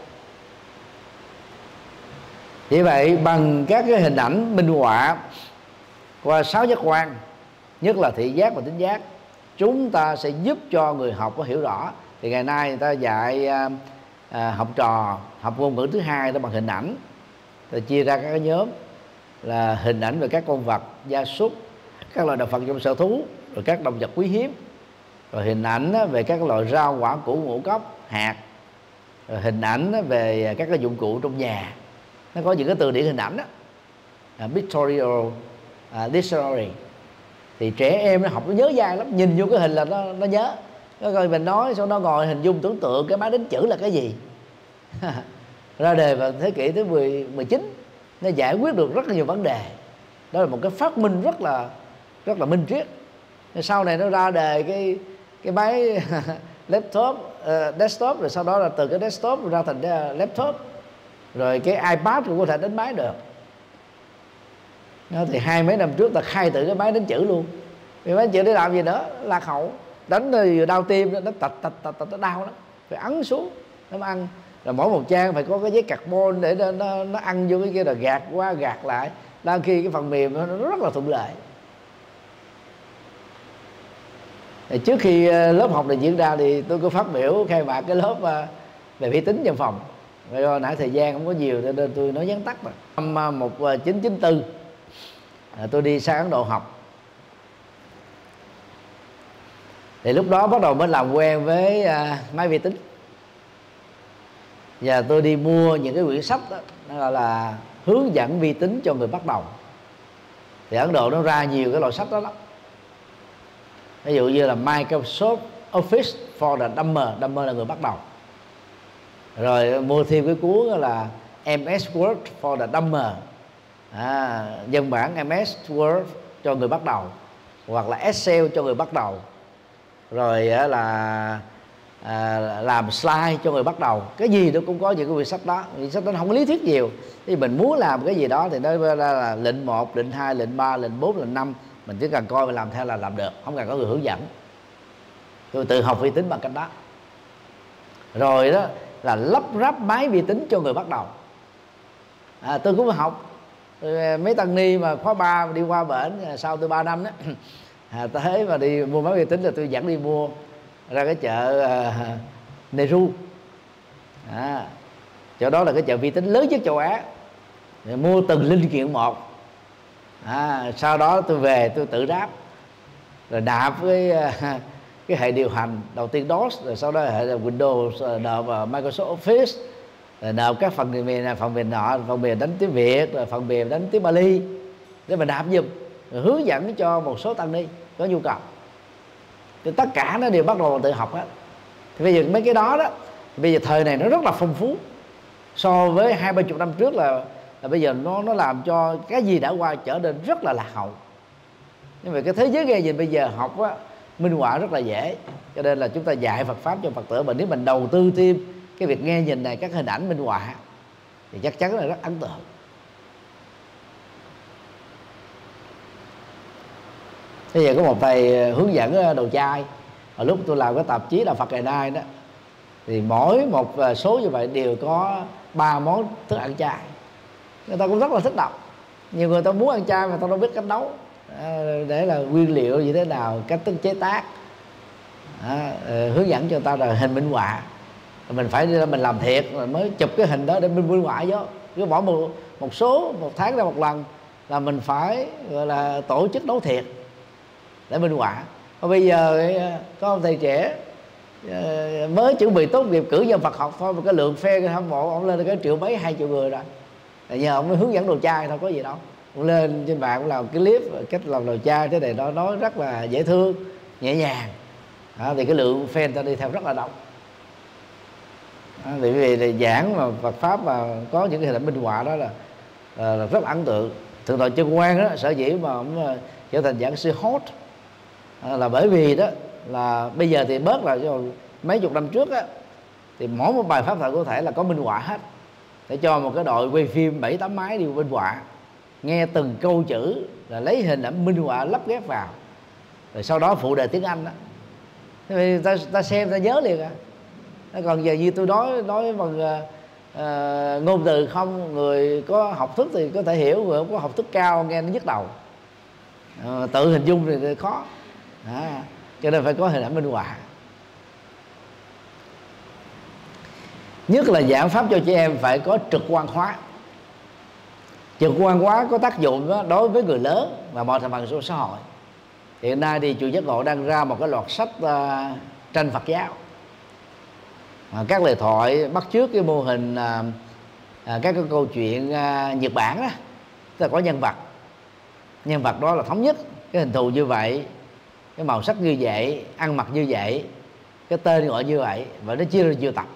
Vì vậy bằng các cái hình ảnh minh họa qua 6 giác quan, nhất là thị giác và thính giác, chúng ta sẽ giúp cho người học có hiểu rõ. Thì ngày nay người ta dạy học trò học ngôn ngữ thứ hai đó bằng hình ảnh. Thì chia ra các cái nhóm là hình ảnh về các con vật, gia súc, các loài động vật trong sở thú, rồi các động vật quý hiếm, rồi hình ảnh về các loại rau quả củ ngũ cốc, hạt, rồi hình ảnh về các cái dụng cụ trong nhà. Nó có những cái từ điển hình ảnh đó, pictorial dictionary. Thì trẻ em nó học nó nhớ dai lắm, nhìn vô cái hình là nó nhớ. Rồi mình nói sau nó ngồi hình dung tưởng tượng cái máy đánh chữ là cái gì. Ra đề vào thế kỷ thứ 19, nó giải quyết được rất là nhiều vấn đề. Đó là một cái phát minh rất là minh triết. Sau này nó ra đề cái máy laptop, desktop, rồi sau đó là từ cái desktop ra thành cái laptop, rồi cái iPad cũng có thể đánh máy được. Thì 20 mấy năm trước ta khai tử cái máy đánh chữ luôn. Vì máy đánh chữ để làm gì nữa, lạc hậu. đánh nó đau tim, nó tạch nó đau lắm, phải ấn xuống nó mới ăn. Rồi mỗi một trang phải có cái giấy carbon để nó ăn vô cái kia, rồi gạt qua gạt lại, đôi khi cái phần mềm nó rất là thuận lợi. Thì trước khi lớp học này diễn ra thì tôi có phát biểu khai mạc cái lớp về vi tính trong phòng. Vì hồi nãy thời gian không có nhiều nên tôi nói vắn tắt rồi. Năm 1994 tôi đi sang Ấn Độ học. Thì lúc đó bắt đầu mới làm quen với máy vi tính. Và tôi đi mua những cái quyển sách đó, nó gọi là hướng dẫn vi tính cho người bắt đầu. Thì Ấn Độ nó ra nhiều cái loại sách đó lắm. Ví dụ như là Microsoft Office for the Dummer là người bắt đầu. Rồi mua thêm cái cuốn là MS Word for the Dummer, dân bản MS Word cho người bắt đầu, hoặc là Excel cho người bắt đầu. Rồi là làm slide cho người bắt đầu. Cái gì nó cũng có những cái quyển sách đó. Quyển sách đó không có lý thuyết nhiều. Thì mình muốn làm cái gì đó thì nó ra là lệnh 1, lệnh 2, lệnh 3, lệnh 4, lệnh 5. Mình chỉ cần coi và làm theo là làm được, không cần có người hướng dẫn. Tôi tự học vi tính bằng cách đó. Rồi đó là lắp ráp máy vi tính cho người bắt đầu. Tôi cũng học. Mấy tăng ni mà khóa 3 đi qua bển sau tôi 3 năm đó, tới mà đi mua máy vi tính là tôi dẫn đi mua ra cái chợ Nehru. Chỗ đó là cái chợ vi tính lớn nhất châu Á. Rồi mua từng linh kiện một. Sau đó tôi về tôi tự ráp, rồi đạp cái hệ điều hành đầu tiên DOS, rồi sau đó hệ Windows, rồi nộp Microsoft Office, rồi nộp các phần mềm này, phần mềm nọ, phần mềm đánh tiếng Việt, rồi phần mềm đánh tiếng Bali để mà đạp giùm, rồi hướng dẫn cho một số tăng ni có nhu cầu. Thì tất cả nó đều bắt đầu tự học hết. Thì bây giờ mấy cái đó bây giờ thời này nó rất là phong phú so với 20-30 năm trước, là bây giờ nó làm cho cái gì đã qua trở nên rất là lạc hậu. Nhưng mà cái thế giới nghe nhìn bây giờ học minh họa rất là dễ, cho nên là chúng ta dạy Phật pháp cho Phật tử. Mà nếu mình đầu tư thêm cái việc nghe nhìn này, các hình ảnh minh họa, thì chắc chắn là rất ấn tượng. Bây giờ có một thầy hướng dẫn đồ chay. Ở lúc tôi làm cái tạp chí là Phật Ngày Nay đó, thì mỗi một số như vậy đều có 3 món thức ăn chay. Người ta cũng rất là thích đọc. Nhiều người ta muốn ăn chay mà ta đâu biết cách nấu, để là nguyên liệu như thế nào, cách thức chế tác, hướng dẫn cho ta là hình minh họa. Mình phải đi ra mình làm thiệt rồi mới chụp cái hình đó để mình minh họa vô. Cứ bỏ một số, một tháng ra một lần là mình phải gọi là tổ chức nấu thiệt để minh họa. Còn bây giờ có ông thầy trẻ mới chuẩn bị tốt nghiệp cử nhân Phật học thôi, mà cái lượng fan hâm mộ ông lên cái 1 triệu mấy 2 triệu người rồi. Nhờ ông mới hướng dẫn đồ chay thôi, có gì đâu. Ông lên trên mạng cũng làm cái clip cách làm đồ chay thế này, nó nói rất là dễ thương, nhẹ nhàng. Thì cái lượng fan ta đi theo rất là đông. Vì giảng mà Phật pháp mà có những cái hình ảnh minh họa đó là rất ấn tượng. Thượng tọa Trân Quang đó, sở dĩ mà ông trở thành giảng sư hot là bởi vì đó là bây giờ thì bớt là mấy chục năm trước á, thì mỗi một bài pháp thoại có thể là có minh họa hết, để cho một cái đội quay phim 7-8 máy đi minh họa, nghe từng câu chữ là lấy hình ảnh minh họa lắp ghép vào, rồi sau đó phụ đề tiếng Anh đó. Thì ta xem ta nhớ liền Còn giờ như tôi nói bằng ngôn từ không, người có học thức thì có thể hiểu, người không có học thức cao nghe nó nhức đầu, tự hình dung thì khó. Cho nên phải có hình ảnh minh họa. Nhất là giảng pháp cho chị em phải có trực quan hóa. Trực quan hóa có tác dụng đó đối với người lớn và mọi thành phần của xã hội. Hiện nay thì chùa Giác Ngộ đang ra một cái loạt sách tranh Phật giáo, các lời thoại bắt chước cái mô hình các cái câu chuyện Nhật Bản đó. Tức là có nhân vật đó là thống nhất, cái hình thù như vậy, cái màu sắc như vậy, ăn mặc như vậy, cái tên gọi như vậy, và nó chia ra nhiều tập.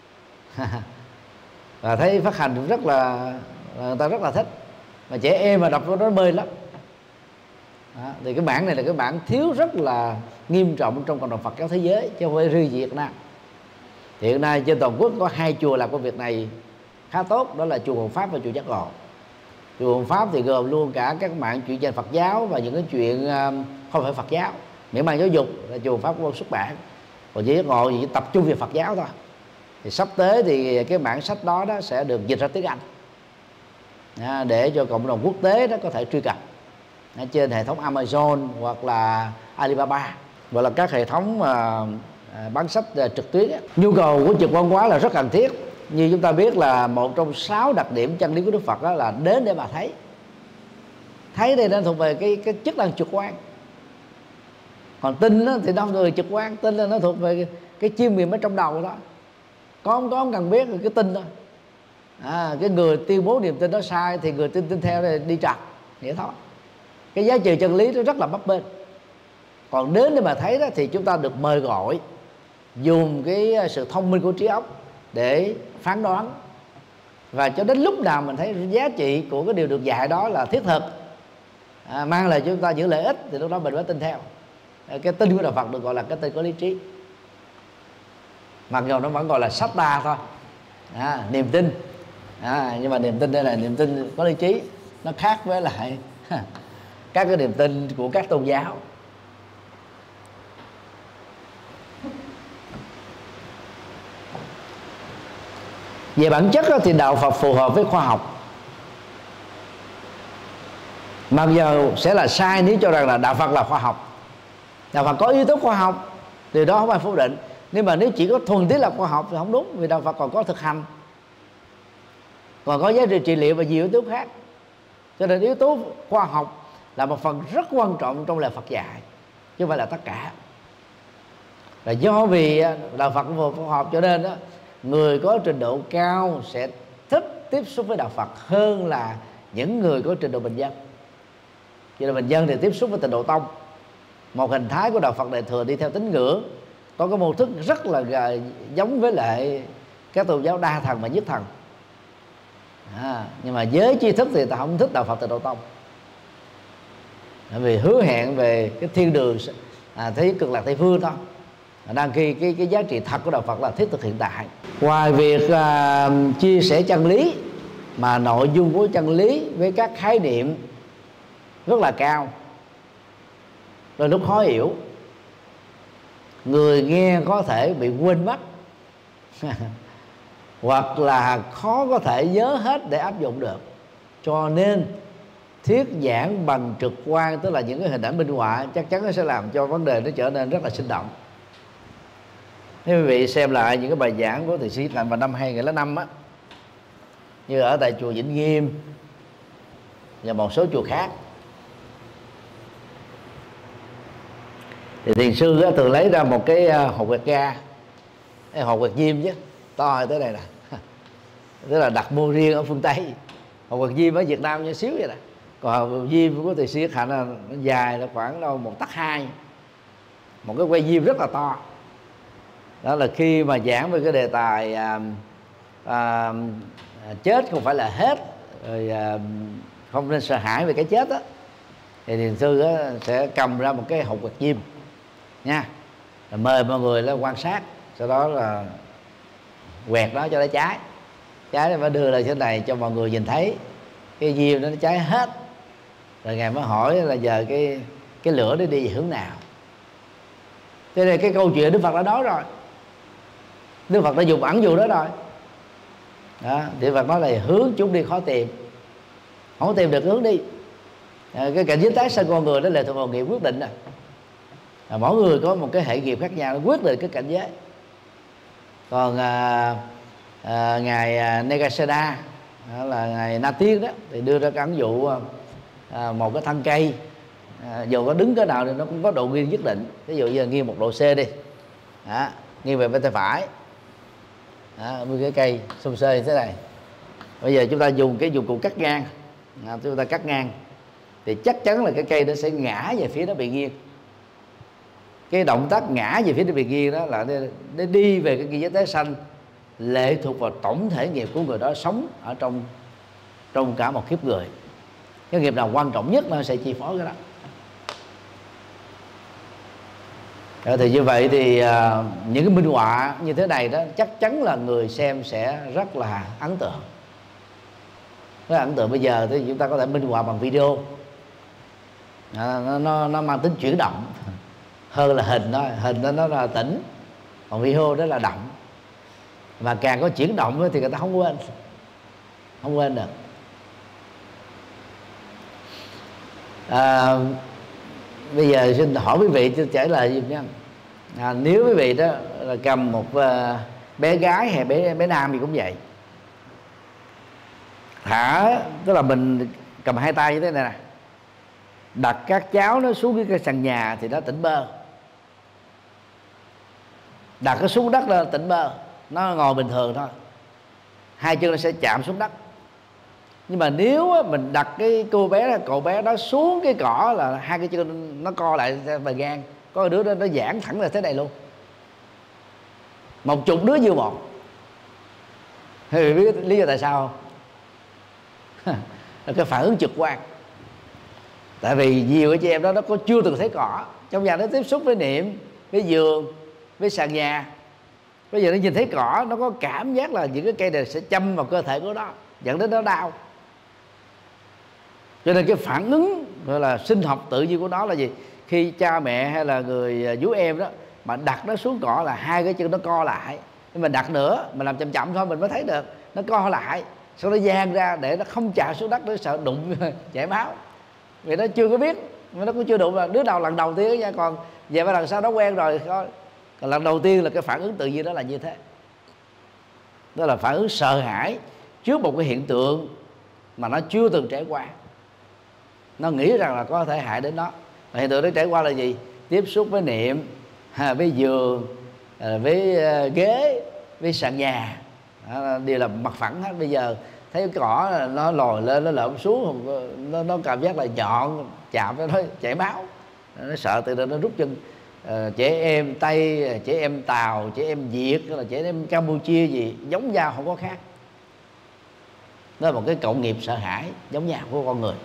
Và thấy phát hành rất là người ta rất là thích, mà trẻ em mà đọc nó mê lắm. Thì cái bản này là cái bản thiếu rất là nghiêm trọng trong cộng đồng Phật giáo thế giới, chứ không phải riêng Việt Nam. Hiện nay trên toàn quốc có 2 chùa làm công việc này khá tốt, đó là chùa Hộ Pháp và chùa Giác Ngộ. Chùa Hộ Pháp thì gồm luôn cả các mạng chuyện danh Phật giáo và những cái chuyện không phải Phật giáo, Miễn ban giáo dục là chùa Pháp Môn xuất bản, còn chỉ ngộ chỉ tập trung về Phật giáo thôi. Thì sắp tới thì cái bản sách đó sẽ được dịch ra tiếng Anh để cho cộng đồng quốc tế đó có thể truy cập trên hệ thống Amazon hoặc là Alibaba, hoặc là các hệ thống bán sách trực tuyến. Nhu cầu của trực quan hóa là rất cần thiết. Như chúng ta biết là một trong 6 đặc điểm chân lý của Đức Phật đó là đến để mà thấy. Thấy đây nó thuộc về cái chức năng trực quan. Còn tin đó, thì nó không thuộc về trực quan. Tin là nó thuộc về cái chiêm nghiệm ở trong đầu đó. Không cần biết cái tin thôi. Cái người tuyên bố niềm tin đó sai thì người tin theo thì đi trật, vậy thôi. Cái giá trị chân lý nó rất là bấp bênh. Còn đến để mà thấy đó thì chúng ta được mời gọi dùng cái sự thông minh của trí óc để phán đoán, và cho đến lúc nào mình thấy giá trị của cái điều được dạy đó là thiết thực, mang lại cho chúng ta những lợi ích, thì lúc đó mình mới tin theo. Cái tin của Đạo Phật được gọi là cái tin có lý trí, mặc dù nó vẫn gọi là Sattva thôi, niềm tin. Nhưng mà niềm tin đây là niềm tin có lý trí, nó khác với lại các cái niềm tin của các tôn giáo. Về bản chất thì đạo Phật phù hợp với khoa học, mặc dù sẽ là sai nếu cho rằng là đạo Phật là khoa học. Đạo Phật có yếu tố khoa học, điều đó không ai phủ định. Nhưng mà nếu chỉ có thuần túy là khoa học thì không đúng, vì đạo Phật còn có thực hành, còn có giá trị trị liệu và nhiều yếu tố khác. Cho nên yếu tố khoa học là một phần rất quan trọng trong lời Phật dạy, chứ không phải là tất cả. Là do vì đạo Phật vừa khoa học cho nên đó, người có trình độ cao sẽ thích tiếp xúc với đạo Phật hơn là những người có trình độ bình dân. Cho nên bình dân thì tiếp xúc với trình độ tông, một hình thái của đạo Phật Đại thừa đi theo tín ngưỡng, có cái mô thức rất là giống với lại các tôn giáo đa thần và nhất thần. Nhưng mà với tri thức thì ta không thích đạo Phật Tịnh Độ Tông, bởi vì hứa hẹn về cái thiên đường thế cực lạc Tây phương thôi, đang khi cái giá trị thật của đạo Phật là thiết thực hiện tại. Ngoài việc chia sẻ chân lý, mà nội dung của chân lý với các khái niệm rất là cao, đôi lúc khó hiểu, người nghe có thể bị quên mất hoặc là khó có thể nhớ hết để áp dụng được. Cho nên thuyết giảng bằng trực quan, tức là những cái hình ảnh minh họa, chắc chắn nó sẽ làm cho vấn đề nó trở nên rất là sinh động. Nếu quý vị xem lại những cái bài giảng của Thầy Sĩ Thành vào năm 2005 á, như ở tại chùa Vĩnh Nghiêm và một số chùa khác, thì thiền sư á, thường lấy ra một cái hột quẹt ga, cái hột quẹt diêm chứ to tới đây nè, tức là đặt mua riêng ở phương Tây. Hột quẹt diêm ở Việt Nam như xíu vậy nè, còn hột diêm của Thầy Sĩ Thành là nó dài là khoảng đâu 1,2 tấc, một cái que diêm rất là to. Đó là khi mà giảng về cái đề tài chết không phải là hết, rồi không nên sợ hãi về cái chết á, thì thiền sư á, sẽ cầm ra một cái hột quẹt diêm nha, rồi mời mọi người lên quan sát, sau đó là quẹt nó cho nó cháy nó phải đưa lại thế này cho mọi người nhìn thấy cái diêm nó cháy hết, rồi ngài mới hỏi là giờ cái lửa nó đi về hướng nào. Thế nên cái câu chuyện Đức Phật đã nói rồi, Đức Phật đã dùng ẩn dụ đó rồi đó. Đức Phật nói là hướng chúng đi khó tìm, không tìm được hướng đi. Cái cảnh giới tái sinh con người đó là thuộc vào nghiệp quyết định rồi. Mỗi người có một cái hệ nghiệp khác nhau, nó quyết định cái cảnh giới. Còn ngài Nagasena là ngài Na Tiên đó, thì đưa ra cái ẩn dụ một cái thân cây, dù có đứng cái nào thì nó cũng có độ nghiêng nhất định. Ví dụ như nghiêng 1 độ C đi, nghiêng về bên tay phải, với cái cây xum xê như thế này. Bây giờ chúng ta dùng cái dụng cụ cắt ngang, chúng ta cắt ngang thì chắc chắn là cái cây nó sẽ ngã về phía nó bị nghiêng. Cái động tác ngã về phía nó bị nghiêng đó là để đi về cái giới tái sanh, lệ thuộc vào tổng thể nghiệp của người đó sống ở trong cả một kiếp người. Cái nghiệp nào quan trọng nhất nó sẽ chi phối cái đó. Thì như vậy thì những cái minh họa như thế này đó chắc chắn là người xem sẽ rất là ấn tượng. Rất ấn tượng. Bây giờ thì chúng ta có thể minh họa bằng video, nó mang tính chuyển động. hơn là hình thôi. Hình đó nó là tỉnh, còn video đó là động. Mà càng có chuyển động thì người ta không quên được. Bây giờ xin hỏi quý vị trả lời giùm nha. Nếu quý vị đó là cầm một bé gái hay bé nam thì cũng vậy, tức là mình cầm hai tay như thế này nè, đặt các cháu nó xuống cái sàn nhà thì nó tỉnh bơ, đặt nó xuống đất là tỉnh bơ, nó ngồi bình thường thôi, hai chân nó sẽ chạm xuống đất. Nhưng mà nếu mình đặt cái cậu bé đó xuống cái cỏ là hai cái chân nó co lại về ngang, có đứa đó nó giãn thẳng ra thế này luôn, 10 đứa như một. Thì biết lý do tại sao không? Là cái phản ứng trực quan. Tại vì nhiều cái chị em đó nó chưa từng thấy cỏ, trong nhà nó tiếp xúc với niệm, với giường, với sàn nhà. Bây giờ nó nhìn thấy cỏ, nó có cảm giác là những cái cây này sẽ châm vào cơ thể của nó, dẫn đến nó đau. Cho nên cái phản ứng gọi là sinh học tự nhiên của nó là gì? Khi cha mẹ hay là người vú em đó mà đặt nó xuống cỏ là hai cái chân nó co lại. Nhưng mình đặt nữa, mình làm chậm chậm thôi mình mới thấy được. Nó co lại, sau đó dang ra để nó không chạm xuống đất, nó sợ đụng chảy máu. Vì nó chưa có biết, nó cũng chưa đụng, là đứa nào lần đầu tiên nha, còn về mấy lần sau nó quen rồi. Còn lần đầu tiên là cái phản ứng tự nhiên đó là như thế. Đó là phản ứng sợ hãi trước một cái hiện tượng mà nó chưa từng trải qua. Nó nghĩ rằng là có thể hại đến nó. Và hiện tượng đó trải qua là gì? Tiếp xúc với niệm, với giường, với ghế, với sàn nhà, đều là mặt phẳng hết. Bây giờ thấy cái cỏ nó lồi lên, nó lộn xuống, nó cảm giác là nhọn, chạm với nó chảy máu, nó sợ, từ đó nó rút chân. Trẻ em Tây, trẻ em Tàu, trẻ em Việt, là trẻ em Campuchia gì giống nhau, không có khác. Đó là một cái cộng nghiệp sợ hãi giống nhau của con người.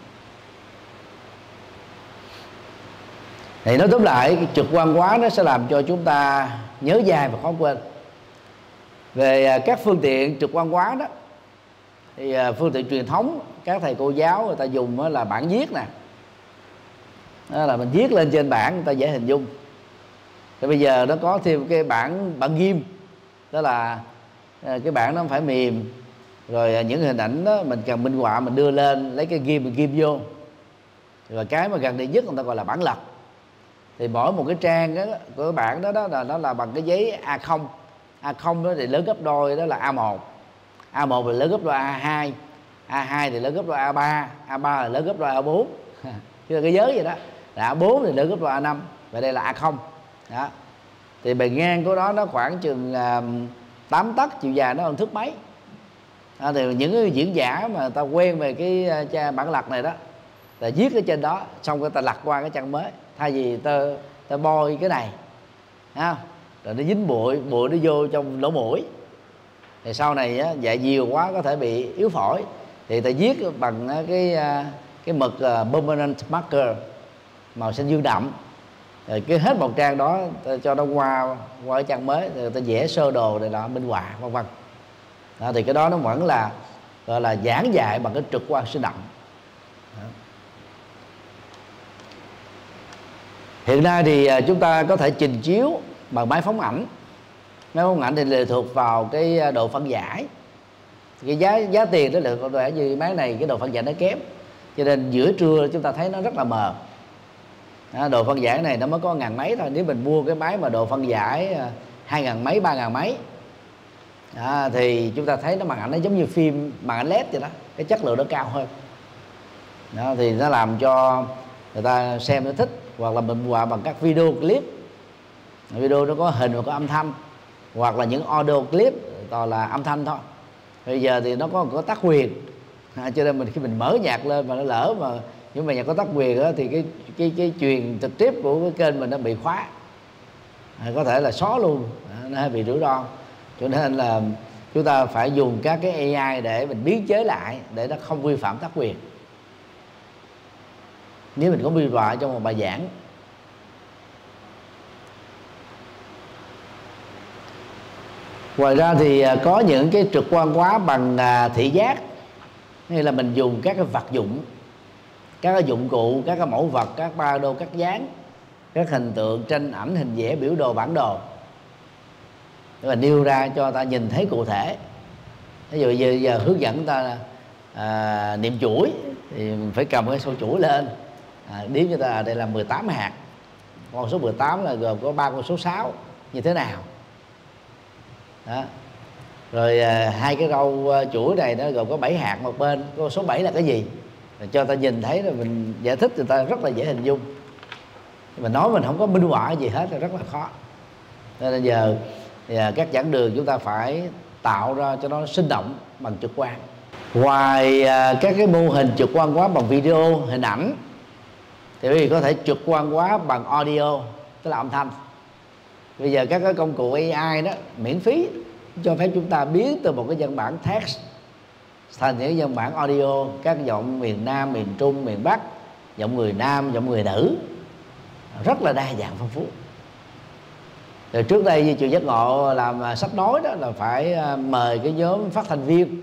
Thì nói tóm lại, cái trực quan hóa nó sẽ làm cho chúng ta nhớ dai và khó quên. Về các phương tiện trực quan hóa đó, thì phương tiện truyền thống các thầy cô giáo người ta dùng là bảng viết nè, đó là mình viết lên trên bảng, người ta dễ hình dung. Thì bây giờ nó có thêm cái bảng ghim, đó là cái bảng nó phải mềm, rồi những hình ảnh đó mình cần minh họa mình đưa lên, lấy cái ghim mình ghim vô. Rồi cái mà gần đây nhất người ta gọi là bảng lật. Thì mỗi một cái trang đó, của cái bảng đó là nó là bằng cái giấy A0. A0 đó thì lớn gấp đôi, đó là A1. A1 thì lớn gấp đôi A2. A2 thì lớn gấp đôi A3. A3 là lớn gấp đôi A4. Chứ là cái giới vậy đó. Là A4 thì lớn gấp đôi A5. Và đây là A0 đó. Thì bề ngang của nó khoảng chừng 8 tấc, chiều dài nó hơn thước mấy. Thì những cái diễn giả mà ta quen về cái bản lật này đó là viết ở trên đó, xong rồi ta lật qua cái trang mới. Thay vì ta bôi cái này, rồi nó dính bụi nó vô trong lỗ mũi, thì sau này dạy nhiều quá có thể bị yếu phổi, thì ta viết bằng cái mực permanent marker màu xanh dương đậm. Rồi cái hết một trang đó cho nó qua cái trang mới, rồi ta vẽ sơ đồ này là minh họa vân vân. Thì cái đó nó vẫn là gọi là giảng dạy bằng cái trực quan sinh động. Hiện nay thì chúng ta có thể trình chiếu bằng máy phóng ảnh. Máy phóng ảnh thì lệ thuộc vào cái độ phân giải. Cái giá tiền đó là có vẻ như máy này cái độ phân giải nó kém, cho nên giữa trưa chúng ta thấy nó rất là mờ. Độ phân giải này nó mới có 1000 mấy thôi. Nếu mình mua cái máy mà độ phân giải 2000 mấy, 3000 mấy thì chúng ta thấy nó màn ảnh nó giống như phim màn ảnh LED vậy đó, cái chất lượng nó cao hơn. Thì nó làm cho người ta xem nó thích. Hoặc là mình họa bằng các video clip, video nó có hình và có âm thanh, hoặc là những audio clip toàn là âm thanh thôi. Bây giờ thì nó có tác quyền, cho nên khi mình mở nhạc lên mà nó lỡ mà nhưng mà nhạc có tác quyền đó, thì cái truyền trực tiếp của cái kênh mình nó bị khóa, có thể là xóa luôn, nó hơi bị rủi ro. Cho nên là chúng ta phải dùng các cái AI để mình biến chế lại để nó không vi phạm tác quyền, nếu mình có minh họa trong một bài giảng. Ngoài ra thì có những cái trực quan hóa bằng thị giác, hay là mình dùng các cái vật dụng, các cái dụng cụ, các cái mẫu vật, các ba đô, các dáng các hình tượng, tranh ảnh, hình vẽ, biểu đồ, bản đồ, để mà nêu ra cho ta nhìn thấy cụ thể. Ví dụ giờ hướng dẫn ta niệm chuỗi thì mình phải cầm cái sâu chuỗi lên, đếm cho ta đây là 18 hạt, con số 18 là gồm có 3 con số 6 như thế nào đó. Rồi hai cái rau chuỗi này nó gồm có 7 hạt một bên, con số 7 là cái gì, rồi cho ta nhìn thấy, rồi mình giải thích cho ta rất là dễ hình dung. Mình nói mình không có minh họa gì hết là rất là khó. Nên giờ các giảng đường chúng ta phải tạo ra cho nó sinh động bằng trực quan. Ngoài các cái mô hình trực quan hóa bằng video, hình ảnh, thì quý vị có thể trực quan hóa bằng audio, tức là âm thanh. Bây giờ các cái công cụ AI đó miễn phí cho phép chúng ta biến từ một cái văn bản text thành những văn bản audio, các giọng miền Nam, miền Trung, miền Bắc, giọng người nam, giọng người nữ, rất là đa dạng phong phú. Rồi trước đây như Trường Giác Ngộ làm sách nói đó là phải mời cái nhóm phát thanh viên,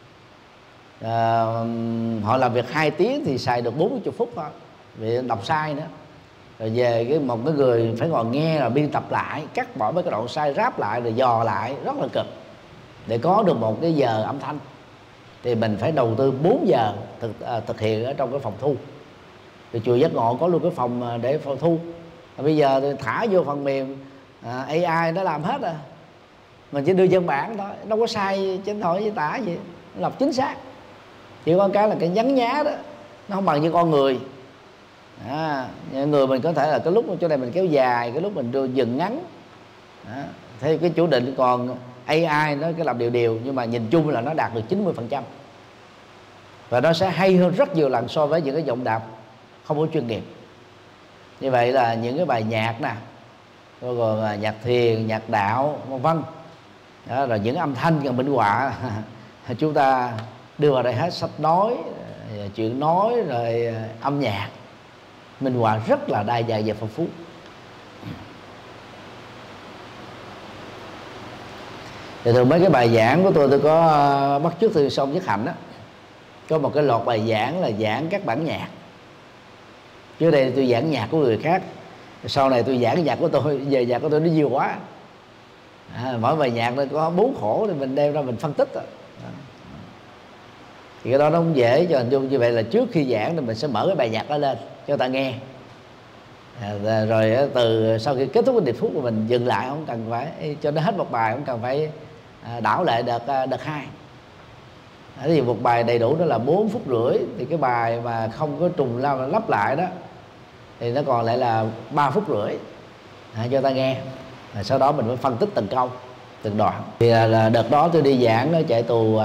họ làm việc 2 tiếng thì xài được 40 phút thôi vì đọc sai nữa. Rồi về một cái người phải ngồi nghe, là biên tập lại, cắt bỏ mấy cái đoạn sai, ráp lại rồi dò lại, rất là cực để có được một cái giờ âm thanh. Thì mình phải đầu tư 4 giờ thực hiện ở trong cái phòng thu. Thì Chùa Giác Ngộ có luôn cái phòng để phòng thu. Bây giờ thì thả vô phần mềm AI nó làm hết rồi, mình chỉ đưa văn bản thôi, đâu có sai chánh thổi với tả gì, nó đọc chính xác. Chỉ có cái là cái nhấn nhá đó nó không bằng như con người. Người mình có thể là cái lúc chỗ này mình kéo dài, cái lúc mình đưa dừng ngắn theo cái chủ định. Còn AI nó cái làm đều nhưng mà nhìn chung là nó đạt được 90%, và nó sẽ hay hơn rất nhiều lần so với những cái giọng đọc không có chuyên nghiệp. Như vậy là những cái bài nhạc nè, rồi nhạc thiền, nhạc đạo, vân vân, rồi những âm thanh gần minh họa chúng ta đưa vào đây hết, sách nói, chuyện nói, rồi âm nhạc, minh họa rất là đa dạng và phong phú. Thì thường mấy cái bài giảng của tôi có bắt chước từ Song Nhất Hạnh đó, có một cái loạt bài giảng là giảng các bản nhạc. Trước đây tôi giảng nhạc của người khác, sau này tôi giảng nhạc của tôi, về nhạc của tôi nó nhiều quá. Mỗi bài nhạc nó có 4 khổ thì mình đem ra mình phân tích đó. Thì cái đó nó không dễ cho hình dung. Như vậy là trước khi giảng thì mình sẽ mở cái bài nhạc đó lên cho ta nghe, rồi từ sau khi kết thúc cái điệp khúc của mình dừng lại, không cần phải cho nó hết một bài, không cần phải đảo lại đợt 2. Thì một bài đầy đủ đó là 4 phút rưỡi, thì cái bài mà không có trùng lắp lại đó thì nó còn lại là 3 phút rưỡi cho ta nghe. Sau đó mình mới phân tích từng câu, từng đoạn. Thì là đợt đó tôi đi giảng ở trại tù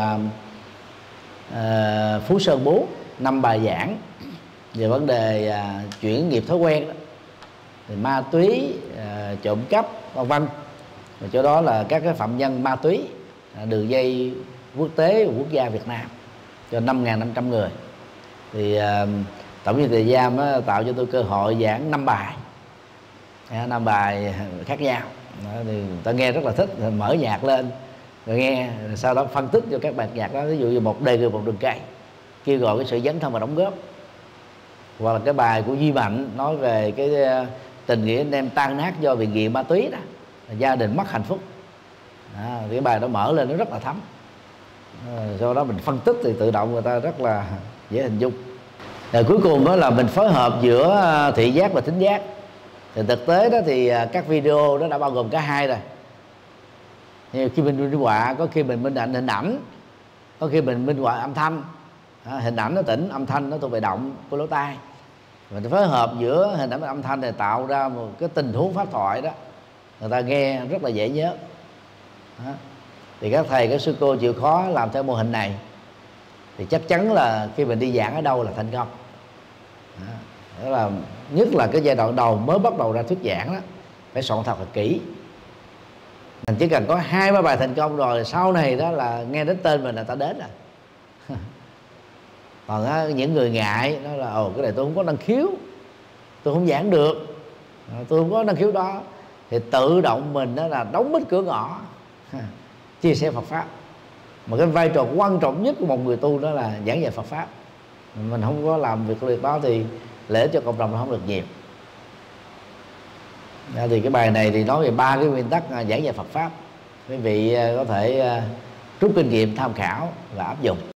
Phú Sơn 4, 5 bài giảng về vấn đề chuyển nghiệp thói quen đó, thì ma túy, trộm cắp, vân vân. Và chỗ đó là các cái phạm nhân ma túy, đường dây quốc tế của quốc gia Việt Nam cho 5.500 người. Thì tổng như thời gian tạo cho tôi cơ hội giảng 5 bài, 5 bài khác nhau. Thì ta nghe rất là thích, mở nhạc lên rồi nghe, rồi sau đó phân tích cho các bài nhạc đó. Ví dụ như một đề người một đường cây, kêu gọi cái sự dấn thân và đóng góp. Hoặc là cái bài của Duy Mạnh nói về cái tình nghĩa anh em tan nát do bị nghiện ma túy đó, gia đình mất hạnh phúc. Thì cái bài đó mở lên nó rất là thấm. Sau đó mình phân tích thì tự động người ta rất là dễ hình dung. Rồi cuối cùng đó là mình phối hợp giữa thị giác và thính giác. Thì thực tế đó thì các video đó đã bao gồm cả hai rồi. Như khi mình minh họa, có khi mình minh họa hình ảnh, có khi mình minh họa âm thanh. Hình ảnh nó tĩnh, âm thanh nó thuộc về động của lỗ tai. Mình phối hợp giữa hình ảnh và âm thanh để tạo ra một cái tình huống pháp thoại đó, người ta nghe rất là dễ nhớ. Thì các thầy, các sư cô chịu khó làm theo mô hình này thì chắc chắn là khi mình đi giảng ở đâu là thành công. Đó là nhất là cái giai đoạn đầu mới bắt đầu ra thuyết giảng đó, phải soạn thật là kỹ. Mình chỉ cần có 2-3 bài thành công rồi sau này đó là nghe đến tên mình là ta đến rồi. Còn những người ngại đó là cái này tôi không có năng khiếu, tôi không giảng được, tôi không có năng khiếu đó, thì tự động mình đó là đóng bít cửa ngõ chia sẻ Phật pháp. Mà cái vai trò quan trọng nhất của một người tu đó là giảng dạy Phật pháp. Mình không có làm việc đó thì lễ cho cộng đồng nó không được nhiều. Thì cái bài này thì nói về 3 cái nguyên tắc giảng dạy Phật pháp, quý vị có thể rút kinh nghiệm tham khảo và áp dụng.